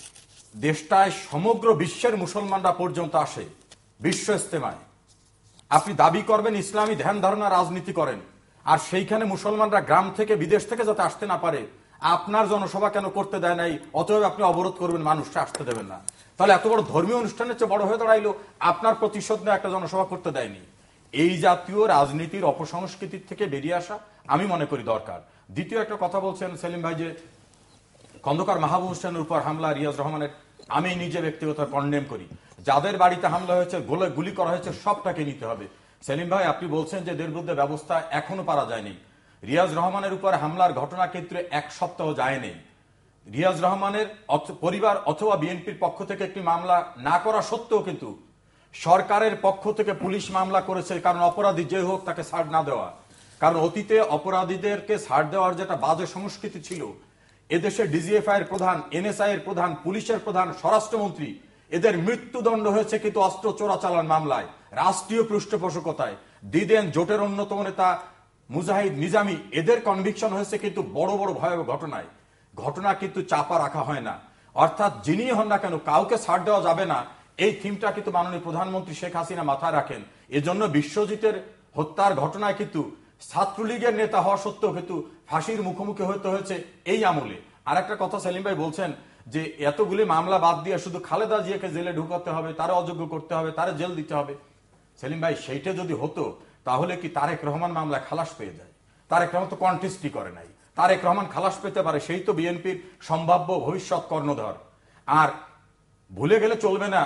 দেশটায় সমগ্র বিশ্বের মুসলমানরা পর্যন্ত আসে বিশ্ব ইস্তেমায়, আপনি দাবি করবেন ইসলামী ধ্যান ধারণা রাজনীতি করেন, আর সেইখানে মুসলমানরা গ্রাম থেকে বিদেশ থেকে যাতে আসতে না পারে আপনার জনসভা কেন করতে দেয় নাই, অতএব আপনি অবরোধ করবেন, মানুষটা আসতে দেবেন না। তাহলে এত বড় ধর্মীয় অনুষ্ঠানের চেয়ে বড় হয়ে দাঁড়াইলো আপনার প্রতিশোধ নিয়ে একটা জনসভা করতে দেয়নি। এই জাতীয় রাজনীতির অপসংস্কৃতির থেকে বেরিয়ে আসা আমি মনে করি দরকার। দ্বিতীয় একটা কথা বলছেন সেলিম ভাই যে খন্দকার মাহবুব হোসেনের উপর হামলা, রিয়াজ রহমানের, আমি নিজে ব্যক্তিগত কন্ডেম করি। যাদের বাড়িতে হামলা হয়েছে, গুলি করা হয়েছে, সবটাকে নিতে হবে। সেলিম ভাই আপনি বলছেন যে এদের বিরুদ্ধে ব্যবস্থা এখনো পারা যায়নি। রিয়াজ রহমানের উপর হামলার ঘটনা ক্ষেত্রে 1 সপ্তাহ যায়নি। রিয়াজ রহমানের পরিবার অথবা বিএনপির পক্ষ থেকে একটি মামলা না করা সত্ত্বেও কিন্তু সরকারের পক্ষ থেকে পুলিশ মামলা করেছে, কারণ অপরাধী যে হোক তাকে ছাড় না দেওয়া। কারণ অতীতে অপরাধীদেরকে ছাড় দেওয়ার যেটা বাজে সংস্কৃতি ছিল, এদেশে ডিজিএফআই এর প্রধান, এনএসআই এর প্রধান, পুলিশের প্রধান, স্বরাষ্ট্রমন্ত্রী, এদের মৃত্যুদণ্ড হয়েছে কিন্তু অস্ত্র চোরাচালান মামলায়, রাষ্ট্রীয় পৃষ্ঠপোষকতায়। দিদেন জোটের অন্যতম নেতা মুজাহিদ নিজামী, এদের কনভিকশন হয়েছে কিন্তু বড় বড় ভয়াবহ ঘটনায়। ঘটনা কিন্তু চাপা রাখা হয় না, অর্থাৎ যিনি হন না কেন কাউকে ছাড় দেওয়া যাবে না, এই থিমটা কিন্তু মাননীয় প্রধানমন্ত্রী শেখ হাসিনা মাথায় রাখেন। এজন্য বিশ্বজিতের হত্যার ঘটনায় কিন্তু ছাত্রলীগের নেতা হওয়া সত্ত্বেও কিন্তু ফাঁসির মুখোমুখি হতে হয়েছে এই আমলে। আর একটা কথা সেলিম ভাই বলছেন যে এতগুলি মামলা বাদ দিয়ে শুধু খালেদা জিয়াকে জেলে ঢুকাতে হবে, তারা অযোগ্য করতে হবে, তারা জেল দিতে হবে। সেলিম ভাই সেইটা যদি হতো তাহলে কি তারেক রহমান মামলা খালাস পেয়ে যায়? তারেক রহমান তো কন্টেস্টই করে নাই, তারেক রহমান খালাস পেতে পারে, সেই তো বিএনপির সম্ভাব্য ভবিষ্যৎ কর্ণধার। আর ভুলে গেলে চলবে না,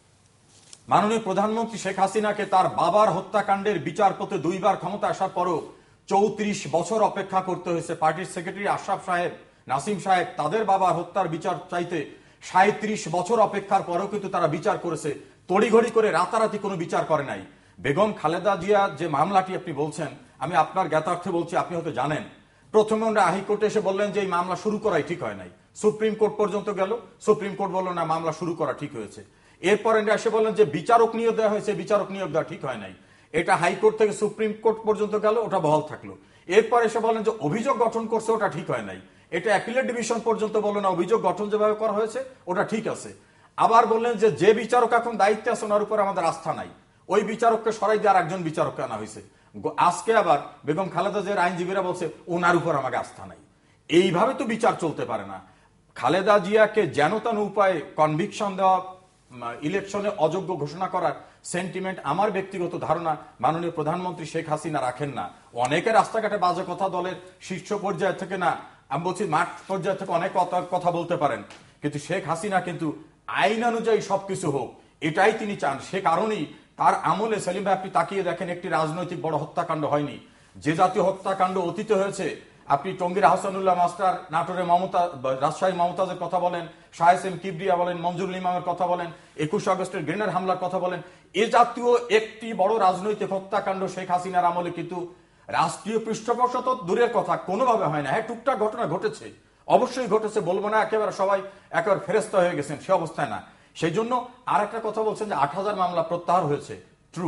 মাননীয় প্রধানমন্ত্রী শেখ হাসিনাকে তার বাবার হত্যাকাণ্ডের বিচার পেতে 2 বার ক্ষমতা আসার পরও 34 বছর অপেক্ষা করতে হয়েছে। পার্টির সেক্রেটারি আশরাফ সাহেব, নাসিম সাহেব, তাদের বাবার হত্যার বিচার চাইতে 37 বছর অপেক্ষার পরেও কিন্তু তারা বিচার করেছে, তড়িঘড়ি করে রাতারাতি কোনো বিচার করে নাই। বেগম খালেদা জিয়া যে মামলাটি আপনি বলছেন, আমি আপনার জ্ঞাতার্থে বলছি, আপনি হয়তো জানেন, প্রথমে আমরা হাইকোর্টে এসে বললেন যে এই মামলা শুরু করাই ঠিক হয় নাই, সুপ্রিম কোর্ট পর্যন্ত গেল, সুপ্রিম কোর্ট বলল না মামলা শুরু করা ঠিক হয়েছে। এরপর এসে বললেন যে বিচারক নিয়োগ দেওয়া হয়েছে, বিচারক নিয়োগ দেওয়া ঠিক হয় নাই, এটা হাইকোর্ট থেকে সুপ্রিম কোর্ট পর্যন্ত গেল, ওটা বহাল থাকলো। এরপর এসে বললেন যে অভিযোগ গঠন করছে, ওটা ঠিক হয় নাই, এটা অ্যাপিলেট ডিভিশন পর্যন্ত বলল না অভিযোগ গঠন যেভাবে করা হয়েছে ওটা ঠিক আছে। আবার বললেন যে বিচারক এখন দায়িত্বে আছে ওনার উপর আমাদের আস্থা নাই, ওই বিচারককে সরাই দিয়ে আর একজন বিচারককে আনা হয়েছে। আজকে আবার বেগম খালেদা জিয়ার আইনজীবীরা বলছে ওনার উপর আমাকে আস্থা নাই। এইভাবে তো বিচার চলতে পারে না। খালেদা জিয়াকে যেন তেন উপায়ে কনভিকশন দেওয়া, ইলেকশনে অযোগ্য ঘোষণা করার সেন্টিমেন্ট আমার ব্যক্তিগত ধারণা মাননীয় প্রধানমন্ত্রী শেখ হাসিনা রাখেন না। অনেকে রাস্তাঘাটে বাজে কথা দলের শীর্ষ পর্যায় থেকে, না আমি বলছি মাঠ পর্যায় থেকে অনেক কথা বলতে পারেন, কিন্তু শেখ হাসিনা কিন্তু আইন অনুযায়ী সবকিছু হোক এটাই তিনি চান। সে কারণেই তার আমলে সেলিম ভাই আপনি তাকিয়ে দেখেন একটি রাজনৈতিক বড় হত্যাকাণ্ড হয়নি। যে জাতীয় হত্যাকাণ্ড অতীতে হয়েছে, আপনি টঙ্গীর আহসানুল্লাহ মাস্টার, নাটোরে মমতা, রাজশাহী মমতাজের কথা বলেন, শাহেসেম কিবরিয়া বলেন, মঞ্জুরুল ইমামের কথা বলেন, 21 আগস্টের গ্রেনেড হামলার কথা বলেন, এ জাতীয় একটি বড় রাজনৈতিক হত্যাকাণ্ড শেখ হাসিনার আমলে কিন্তু রাষ্ট্রীয় পৃষ্ঠপোষকতা তো দূরের কথা কোনোভাবে হয় না। হ্যাঁ, টুকটাক ঘটনা ঘটেছে, অবশ্যই ঘটেছে, বলবো না একেবারে সবাই একেবারে ফেরেস্তা হয়ে গেছেন, সে অবস্থায় না। সেই জন্য আর একটা কথা বলছেন যে 8000 মামলা প্রত্যাহার হয়েছে, ট্রু,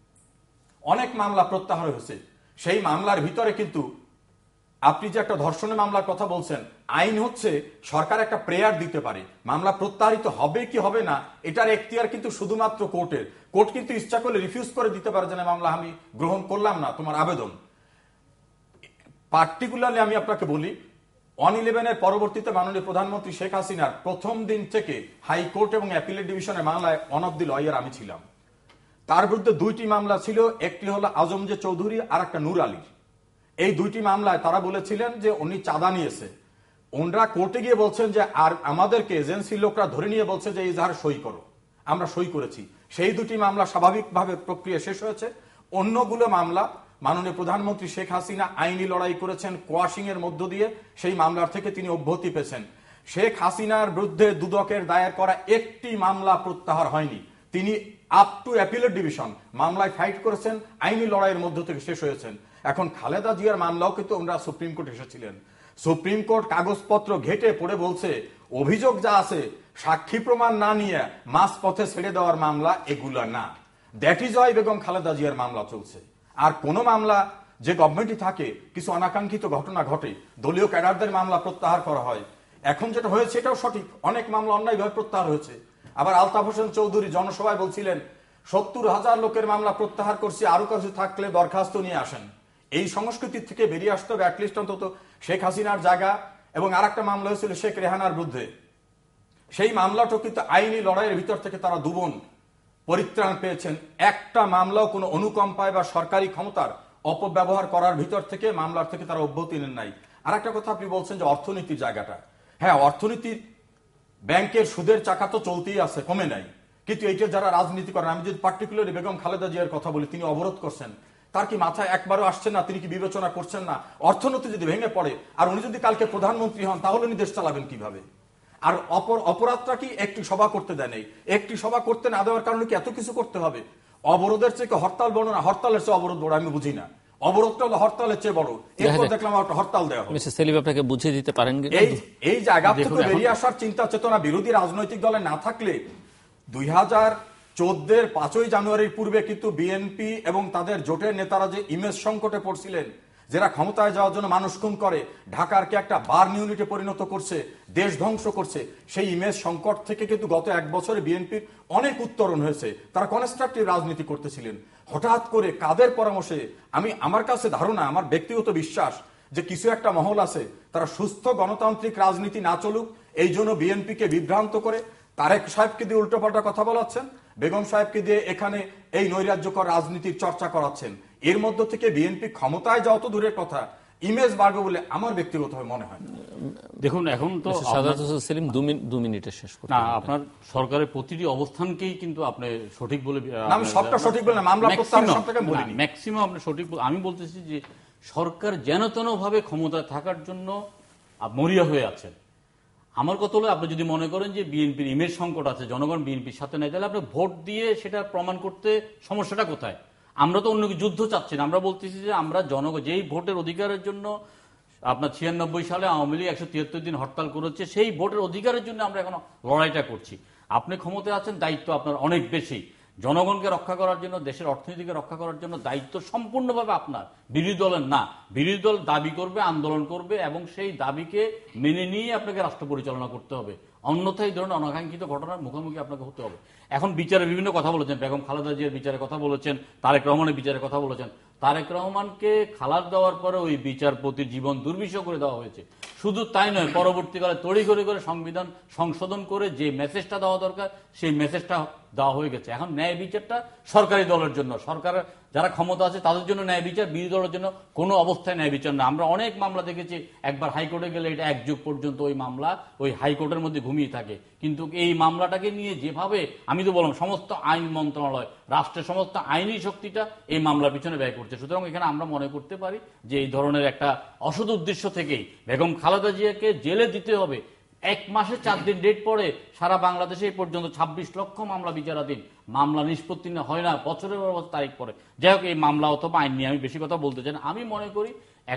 অনেক মামলা প্রত্যাহার হয়েছে। সেই মামলার ভিতরে কিন্তু আপনি যে একটা ধর্ষণের মামলার কথা বলছেন, আইন হচ্ছে সরকার একটা প্রেয়ার দিতে পারে, মামলা প্রত্যাহারিত হবে কি হবে না এটার এখতিয়ার কিন্তু শুধুমাত্র কোর্টের। কোর্ট কিন্তু ইচ্ছা করলে রিফিউজ করে দিতে পারে যে মামলা আমি গ্রহণ করলাম না তোমার আবেদন। পার্টিকুলারলি আমি আপনাকে বলি, 111 এর পরবর্তীতে মাননীয় প্রধানমন্ত্রী শেখ হাসিনার প্রথম দিন থেকে হাইকোর্ট এবং অ্যাপিলেট ডিভিশনের মামলায় ওয়ান অফ দি লয়ার আমি ছিলাম। তার বিরুদ্ধে 2টি মামলা ছিল, একটি হলো আজমজে চৌধুরী আর একটা নূর আলীর। এই 2টি মামলায় তারা বলেছিলেন যে উনি চাঁদা নিয়েছে। ওনারা কোর্টে গিয়ে বলছেন যে আর আমাদেরকে এজেন্সির লোকরা ধরে নিয়ে বলছে যে ইজাহার সই করো, আমরা সই করেছি। সেই 2টি মামলা স্বাভাবিকভাবে প্রক্রিয়া শেষ হয়েছে। অন্যগুলো মামলা মাননীয় প্রধানমন্ত্রী শেখ হাসিনা আইনি লড়াই করেছেন কোয়াশিং এর মধ্য দিয়ে, সেই মামলার থেকে তিনি অব্যাহতি পেয়েছেন। শেখ হাসিনার বিরুদ্ধে দুদকের দায়ের করা একটি মামলা প্রত্যাহার হয়নি। তিনি আপ টু অ্যাপিলেট ডিভিশন মামলায় ফাইট করেছেন, আইনি লড়াইয়ের মধ্য থেকে শেষ হয়েছেন। এখন খালেদা জিয়ার মামলাও কিন্তু ওনারা সুপ্রিম কোর্ট এসেছিলেন। সুপ্রিম কোর্ট কাগজপত্র ঘেটে পড়ে বলছে অভিযোগ যা আছে সাক্ষী প্রমাণ না নিয়ে মাঝ পথে ছেড়ে দেওয়ার মামলা এগুলা না। That is why Begum Khaleda জিয়ার মামলা চলছে। আর কোন মামলা যে গভর্নমেন্টই থাকে কিছু অনাকাঙ্ক্ষিত ঘটনা ঘটে, দলীয় ক্যাডারদের মামলা প্রত্যাহার করা হয়। এখন যেটা হয়েছে এটাও সঠিক, অনেক মামলা অন্যায়ভাবে প্রত্যাহার হয়েছে। আবার আলতাফ হোসেন চৌধুরী জনসভায় বলছিলেন 70,000 লোকের মামলা প্রত্যাহার করছি, আরো কাছে থাকলে দরখাস্ত নিয়ে আসেন। এই সংস্কৃতি থেকে বেরিয়ে আসতে হবে অ্যাটলিস্ট অন্তত শেখ হাসিনার জায়গা। এবং আর একটা মামলা হয়েছিল শেখ রেহানার বিরুদ্ধে, সেই মামলাটা কিন্তু আইনি লড়াইয়ের ভিতর থেকে তারা দুবোন পরিত্রাণ পেয়েছেন। একটা মামলাও কোনো অনুকম্পায় বা সরকারি ক্ষমতার অপব্যবহার করার ভিতর থেকে মামলার থেকে তারা অব্যাহতি নেন নাই। আর একটা কথা আপনি বলছেন যে অর্থনীতির জায়গাটা, হ্যাঁ অর্থনীতির ব্যাংকের সুদের চাকা তো চলতেই আছে, কমে নাই। কিন্তু এইটা যারা রাজনীতি করেন, আমি যদি পার্টিকুলারলি বেগম খালেদা জিয়ার কথা বলি, তিনি অবরোধ করছেন, তার কি মাথায় একবারও আসছে না? তিনি কি বিবেচনা করছেন না অর্থনীতি যদি ভেঙে পড়ে আর উনি যদি কালকে প্রধানমন্ত্রী হন তাহলে উনি দেশ চালাবেন কিভাবে? আর অপরাধটা কি একটি সভা করতে দেয় নেই, একটি সভা করতে না দেওয়ার কারণে কি এত কিছু করতে হবে? অবরোধের চেয়ে হরতাল বড় না হরতালের চেয়ে অবরোধ বড়? আমি বুঝি না। অবরোধটা হলো হরতালের চেয়ে বড়। এরপর দেখলাম একটা হরতাল দেওয়া হবে। মিস্টার সেলিম আপনাকে বুঝিয়ে দিতে পারেন এই জায়গা থেকে বেরিয়ে আসার চিন্তা চেতনা বিরোধী রাজনৈতিক দলে না থাকলে 2014 5ই জানুয়ারির পূর্বে কিন্তু বিএনপি এবং তাদের জোটের নেতারা যে ইমেজ সংকটে পড়ছিলেন, যারা ক্ষমতায় যাওয়ার জন্য মানুষ খুন করে, ঢাকারকে একটা বার্ন ইউনিটে পরিণত করছে, দেশ ধ্বংস করছে, সেই ইমেজ সংকট থেকে কিন্তু গত 1 বছরে বিএনপির অনেক উত্তরণ হয়েছে। তারা কনস্ট্রাকটিভ রাজনীতি করতেছিলেন। হঠাৎ করে কাদের পরামর্শে, আমার কাছে ধারণা, আমার ব্যক্তিগত বিশ্বাস যে কিছু একটা মহল আছে, তারা সুস্থ গণতান্ত্রিক রাজনীতি না চলুক এই জন্য বিএনপিকে বিভ্রান্ত করে তারেক সাহেবকে দিয়ে উল্টোপাল্টা কথা বলাচ্ছেন, বেগম সাহেবকে দিয়ে এখানে এই নৈরাজ্যকর রাজনীতির চর্চা করাচ্ছেন। এর মধ্য থেকে বিএনপি ক্ষমতায় যাওয়া তো দূরের কথা, ইমেজ বাড়বে বলে আমার ব্যক্তিগতভাবে মনে হয়। দেখুন এখন তো সেলিম 2 মিনিটে শেষ করতে না, আপনার সরকারের প্রতিটি অবস্থানকেই কিন্তু আপনি সঠিক বলে, আমি সবটা সঠিক বলে না, মামলা প্রত্যাহার সবটাকে বলিনি, ম্যাক্সিমাম আপনি সঠিক। আমি বলতেছি যে সরকার যেন তেন ভাবে ক্ষমতায় থাকার জন্য মরিয়া হয়ে আছেন। আমার কথা হলো, আপনি যদি মনে করেন যে বিএনপির ইমেজ সংকট আছে, জনগণ বিএনপির সাথে নেই, তাহলে আপনি ভোট দিয়ে সেটা প্রমাণ করতে সমস্যাটা কোথায়? আমরা তো অন্য যুদ্ধ চাচ্ছি না, আমরা বলতেছি যে আমরা যেই ভোটের অধিকারের জন্য আপনার 96 সালে আওয়ামী লীগ 173 দিন হরতাল করেছে, সেই ভোটের অধিকারের জন্য আমরা এখন লড়াইটা করছি। আপনি ক্ষমতায় আছেন, দায়িত্ব আপনার অনেক বেশি। জনগণকে রক্ষা করার জন্য, দেশের অর্থনীতিকে রক্ষা করার জন্য দায়িত্ব সম্পূর্ণভাবে আপনার, বিরোধী দলের না। বিরোধী দল দাবি করবে, আন্দোলন করবে এবং সেই দাবিকে মেনে নিয়ে আপনাকে রাষ্ট্র পরিচালনা করতে হবে। অন্যথায় এই ধরনের অনাকাঙ্ক্ষিত ঘটনার মুখোমুখি আপনাকে হতে হবে। এখন বিচারে বিভিন্ন কথা বলেছেন, বেগম খালেদা জিয়ার বিচারে কথা বলেছেন, তারেক রহমানের বিচারে কথা বলেছেন। তারেক রহমানকে খালাস দেওয়ার পরে ওই বিচারপতির জীবন দুর্বিষহ করে দেওয়া হয়েছে। শুধু তাই নয়, পরবর্তীকালে তড়িঘড়ি করে সংবিধান সংশোধন করে যে মেসেজটা দেওয়া দরকার সেই মেসেজটা দেওয়া হয়ে গেছে। এখন ন্যায় বিচারটা সরকারি দলের জন্য, সরকারের যারা ক্ষমতা আছে তাদের জন্য ন্যায় বিচার, বিরোধী দলের জন্য কোনো অবস্থায় ন্যায় বিচার না। আমরা অনেক মামলা দেখেছি, একবার হাইকোর্টে গেলে এটা 1 যুগ পর্যন্ত ওই মামলা ওই হাইকোর্টের মধ্যে ঘুমিয়ে থাকে। কিন্তু এই মামলাটাকে নিয়ে যেভাবে, আমি তো বললাম সমস্ত আইন মন্ত্রণালয়, রাষ্ট্রের সমস্ত আইনি শক্তিটা এই মামলার পিছনে ব্যয় করছে। সুতরাং এখানে আমরা মনে করতে পারি যে এই ধরনের একটা অসৎ উদ্দেশ্য থেকেই বেগম খালেদা জিয়াকে জেলে দিতে হবে। 1 মাসে 4 দিন ডেট পড়ে সারা বাংলাদেশে এই পর্যন্ত 26 লক্ষ মামলা বিচারাধীন, মামলা নিষ্পত্তি হয় না, বছরের পর বছর তারিখ পরে। যাই হোক, এই মামলা অথবা আইন নিয়ে আমি বেশি কথা বলতে চাই না। আমি মনে করি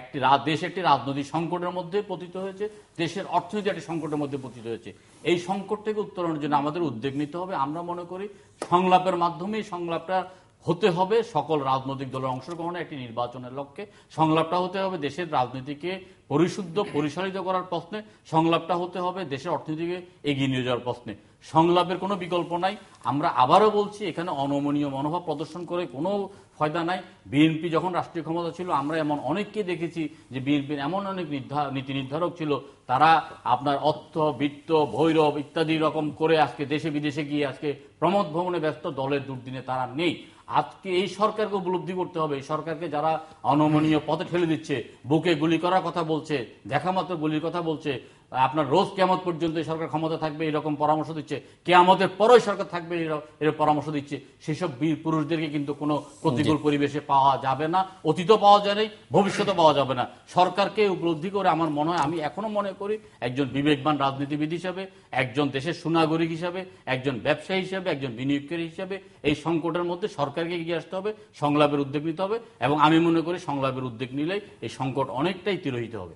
দেশ একটি রাজনৈতিক সংকটের মধ্যে পতিত হয়েছে, দেশের অর্থনীতি একটি সংকটের মধ্যে পতিত হয়েছে। এই সংকট থেকে উত্তরণের জন্য আমাদের উদ্যোগ নিতে হবে। আমরা মনে করি সংলাপের মাধ্যমে সংলাপটা হতে হবে সকল রাজনৈতিক দলের অংশগ্রহণে একটি নির্বাচনের লক্ষ্যে। সংলাপটা হতে হবে দেশের রাজনীতিকে পরিশুদ্ধ পরিচালিত করার প্রশ্নে, সংলাপটা হতে হবে দেশের অর্থনীতিকে এগিয়ে নিয়ে যাওয়ার প্রশ্নে। সংলাপের কোনো বিকল্প নাই। আমরা আবারও বলছি, এখানে অনমনীয় মনোভাব প্রদর্শন করে কোনো ফায়দা নাই। বিএনপি যখন রাষ্ট্রীয় ক্ষমতা ছিল, আমরা এমন অনেককে দেখেছি যে বিএনপির এমন অনেক নীতি নির্ধারক ছিল, তারা আপনার অর্থ, বিত্ত, ভৈরব ইত্যাদি রকম করে আজকে দেশে বিদেশে গিয়ে আজকে প্রমোদ ভ্রমণে ব্যস্ত, দলের দুর্দিনে তারা নেই। আজকে এই সরকারকে উপলব্ধি করতে হবে, এই সরকারকে যারা অনমনীয় পথে ঠেলে দিচ্ছে, বুকে গুলি করার কথা বলছে, দেখা মাত্র গুলির কথা বলছে, আপনার রোজ কিয়ামত পর্যন্ত এই সরকার ক্ষমতা থাকবে এরকম পরামর্শ দিচ্ছে, কিয়ামতের পরেই সরকার থাকবে এরকম পরামর্শ দিচ্ছে, সেসব বীর পুরুষদেরকে কিন্তু কোনো প্রতিকূল পরিবেশে পাওয়া যাবে না, অতীতও পাওয়া যায় নাই, ভবিষ্যতে পাওয়া যাবে না। সরকারকে উপলব্ধি করে আমার মনে হয়, আমি এখনো মনে করি একজন বিবেকবান রাজনীতিবিদ হিসাবে, একজন দেশের সুনাগরিক হিসাবে, একজন ব্যবসায়ী হিসাবে, একজন বিনিয়োগকারী হিসাবে এই সংকটের মধ্যে সরকারকে এগিয়ে আসতে হবে, সংলাপের উদ্যোগ নিতে হবে, এবং আমি মনে করি সংলাপের উদ্যোগ নিলেই এই সংকট অনেকটাই তিরোহিত হবে।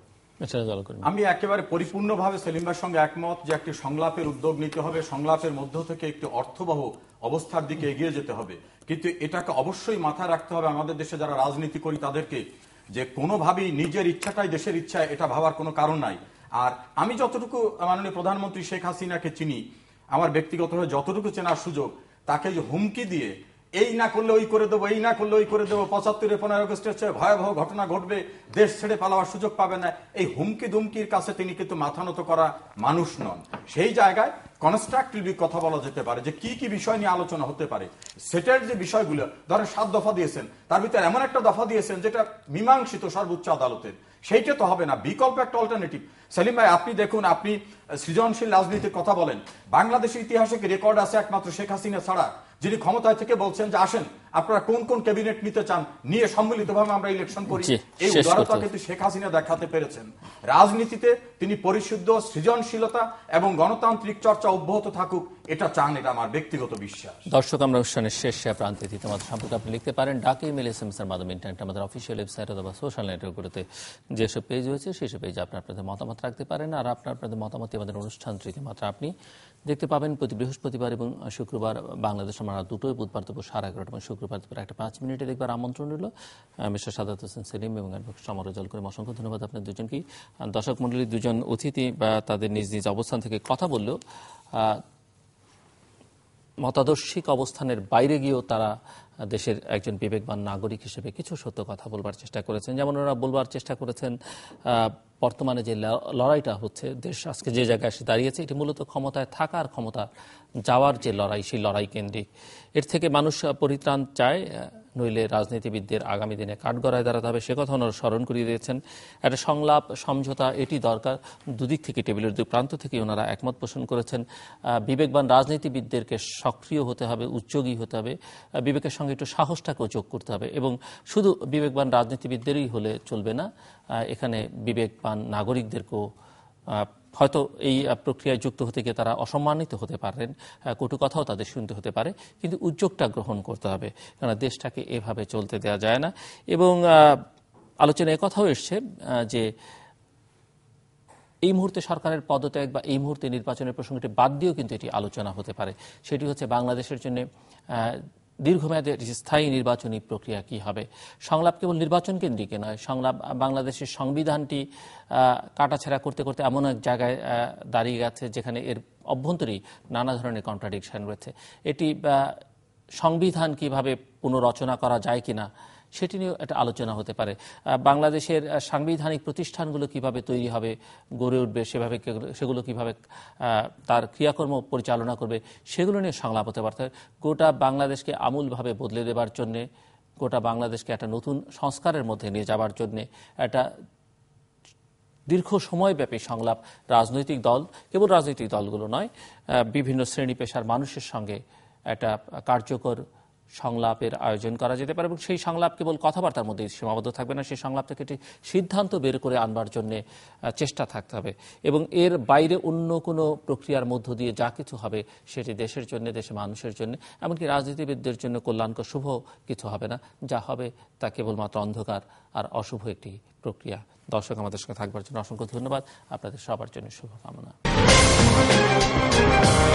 আমি একেবারে পরিপূর্ণভাবে সেলিম ভাইয়ের সঙ্গে একমত যে একটি সংলাপের উদ্যোগ নিতে হবে, সংলাপের মধ্য থেকে একটি অর্থবহ অবস্থার দিকে এগিয়ে যেতে হবে। কিন্তু এটাকে অবশ্যই মাথায় রাখতে হবে আমাদের দেশে যারা রাজনীতি করি তাদেরকে, যে কোনোভাবেই নিজের ইচ্ছাটাই দেশের ইচ্ছা এটা ভাবার কোনো কারণ নাই। আর আমি যতটুকু মাননীয় প্রধানমন্ত্রী শেখ হাসিনাকে চিনি, আমার ব্যক্তিগতভাবে যতটুকু চেনার সুযোগ, তাকে যে হুমকি দিয়ে এই না করলে ওই করে দেবো, এই না করলে ওই করে দেবো, ৭৫ 15 আগস্টের চেয়ে ভয়াবহ ঘটনা ঘটবে, দেশ ছেড়ে পালাবার সুযোগ পাবে না, এই হুমকি দুমকির কাছে তিনি কিন্তু মাথা নত করা মানুষ নন। সেই জায়গায় কনস্ট্রাকটিভলি কথা বলা যেতে পারে যে কি কি বিষয় নিয়ে আলোচনা হতে পারে। সেটার যে বিষয়গুলো ধরেন ৭ দফা দিয়েছেন, তার ভিতরে এমন একটা দফা দিয়েছেন যেটা মীমাংসিত সর্বোচ্চ আদালতের, সেইটা তো হবে না, বিকল্প একটা অল্টারনেটিভ। সেলিম ভাই আপনি দেখুন, আপনি সৃজনশীল রাজনীতির কথা বলেন, বাংলাদেশের ইতিহাসে রেকর্ড আছে একমাত্র শেখ হাসিনা ছাড়া, যিনি ক্ষমতায় থেকে বলছেন যে আসেন আপনারা কোন কোন ক্যাবিনেট নিতে চান, নিয়ে সম্মিলিতভাবে আমরা ইলেকশন করি। এই উদারতা কিন্তু শেখ হাসিনা দেখাতে পেরেছেন। রাজনীতিতে তিনি পরিশুদ্ধ সৃজনশীলতা এবং গণতান্ত্রিক চর্চা অব্যাহত থাকুক, এটা চান, এটা আমার ব্যক্তিগত বিশ্বাস। দর্শক, আমরা অনুষ্ঠানের শেষ প্রান্তে তোমাদের সম্পর্কে আপনি লিখতে পারেন ডাকে ইমেল SMS এর মাধ্যমে, ইন্টারনেট আমাদের অফিসিয়াল ওয়েবসাইট অথবা সোশ্যাল নেটওয়ার্কগুলোতে যেসব পেজ রয়েছে সেসব পেজে আপনাদের মতামত রাখতে পারেন। আর আপনাদের মতামত আমাদের অনুষ্ঠান রীতিমাত্রা আপনি দেখতে পাবেন প্রতি বৃহস্পতিবার এবং শুক্রবার বাংলাদেশ আমরা দুটোই, বুধবার দুপুর 11:30 এবং শুক্রবার দুপুর 1টা 5 মিনিটে দেখবার আমন্ত্রণ রইল। মিস্টার সাদাত হোসেন সেলিম এবং সমরজল করিম, অসংখ্য ধন্যবাদ আপনার দুজনকেই। দর্শক মণ্ডলী, দুজন অতিথি বা তাদের নিজ নিজ অবস্থান থেকে কথা বললেও মতাদর্শিক অবস্থানের বাইরে গিয়েও তারা দেশের একজন বিবেকবান নাগরিক হিসেবে কিছু সত্য কথা বলবার চেষ্টা করেছেন। যেমন ওরা বলবার চেষ্টা করেছেন বর্তমানে যে লড়াইটা হচ্ছে, দেশ আজকে যে জায়গায় এসে দাঁড়িয়েছে, এটি মূলত ক্ষমতায় থাকার, ক্ষমতা যাওয়ার যে লড়াই, সেই লড়াই কেন্দ্রিক। এর থেকে মানুষ পরিত্রাণ চায়, নইলে রাজনীতিবিদদের আগামী দিনে কাঠগড়ায় দাঁড়াতে হবে, সে কথা ওনারা স্মরণ করিয়ে দিয়েছেন। একটা সংলাপ, সমঝোতা এটি দরকার। দুদিক থেকে, টেবিলের দুই প্রান্ত থেকে ওনারা একমত পোষণ করেছেন। বিবেকবান রাজনীতিবিদদেরকে সক্রিয় হতে হবে, উদ্যোগী হতে হবে, বিবেকের সঙ্গে একটু সাহসটাকেও যোগ করতে হবে। এবং শুধু বিবেকবান রাজনীতিবিদদেরই হলে চলবে না, এখানে বিবেকবান নাগরিকদেরকেও হয়তো এই প্রক্রিয়ায় যুক্ত হতে গিয়ে তারা অসম্মানিত হতে পারেন, কটু কথাও তাদের শুনতে হতে পারে, কিন্তু উদ্যোগটা গ্রহণ করতে হবে, কারণ দেশটাকে এভাবে চলতে দেওয়া যায় না। এবং আলোচনায় কথাও এসছে যে এই মুহূর্তে সরকারের পদত্যাগ বা এই মুহূর্তে নির্বাচনের প্রসঙ্গটি বাদ দিয়েও কিন্তু এটি আলোচনা হতে পারে। সেটি হচ্ছে বাংলাদেশের জন্য দীর্ঘমেয়াদের স্থায়ী নির্বাচনী প্রক্রিয়া কি হবে। সংলাপ কেবল নির্বাচন কেন্দ্রিক নয়, সংলাপ বাংলাদেশের সংবিধানটি কাটাছেঁড়া করতে করতে এমন এক জায়গায় দাঁড়িয়ে গেছে যেখানে এর অভ্যন্তরেই নানা ধরনের কন্ট্রাডিকশন রয়েছে। এটি সংবিধান কিভাবে পুনরচনা করা যায় কিনা সেটি নিয়েও একটা আলোচনা হতে পারে। বাংলাদেশের সাংবিধানিক প্রতিষ্ঠানগুলো কিভাবে তৈরি হবে, গড়ে উঠবে, সেগুলো কিভাবে তার ক্রিয়াকর্ম পরিচালনা করবে, সেগুলো নিয়ে সংলাপ হতে পারত। গোটা বাংলাদেশকে আমূলভাবে বদলে দেবার জন্যে, গোটা বাংলাদেশকে একটা নতুন সংস্কারের মধ্যে নিয়ে যাবার জন্যে একটা দীর্ঘ সময়ব্যাপী সংলাপ রাজনৈতিক দল, কেবল রাজনৈতিক দলগুলো নয়, বিভিন্ন শ্রেণী পেশার মানুষের সঙ্গে একটা কার্যকর সংলাপের আয়োজন করা যেতে পারে। এবং সেই সংলাপ কেবল কথাবার্তার মধ্যেই সীমাবদ্ধ থাকবে না, সেই সংলাপ থেকে একটি সিদ্ধান্ত বের করে আনবার জন্য চেষ্টা থাকতে হবে। এবং এর বাইরে অন্য কোনো প্রক্রিয়ার মধ্য দিয়ে যা কিছু হবে সেটি দেশের জন্য, দেশের মানুষের জন্য, এমনকি রাজনীতিবিদদের জন্য কল্যাণকর শুভ কিছু হবে না। যা হবে তা কেবলমাত্র অন্ধকার আর অশুভ একটি প্রক্রিয়া। দর্শক, আমাদের সঙ্গে থাকবার জন্য অসংখ্য ধন্যবাদ। আপনাদের সবার জন্য শুভকামনা।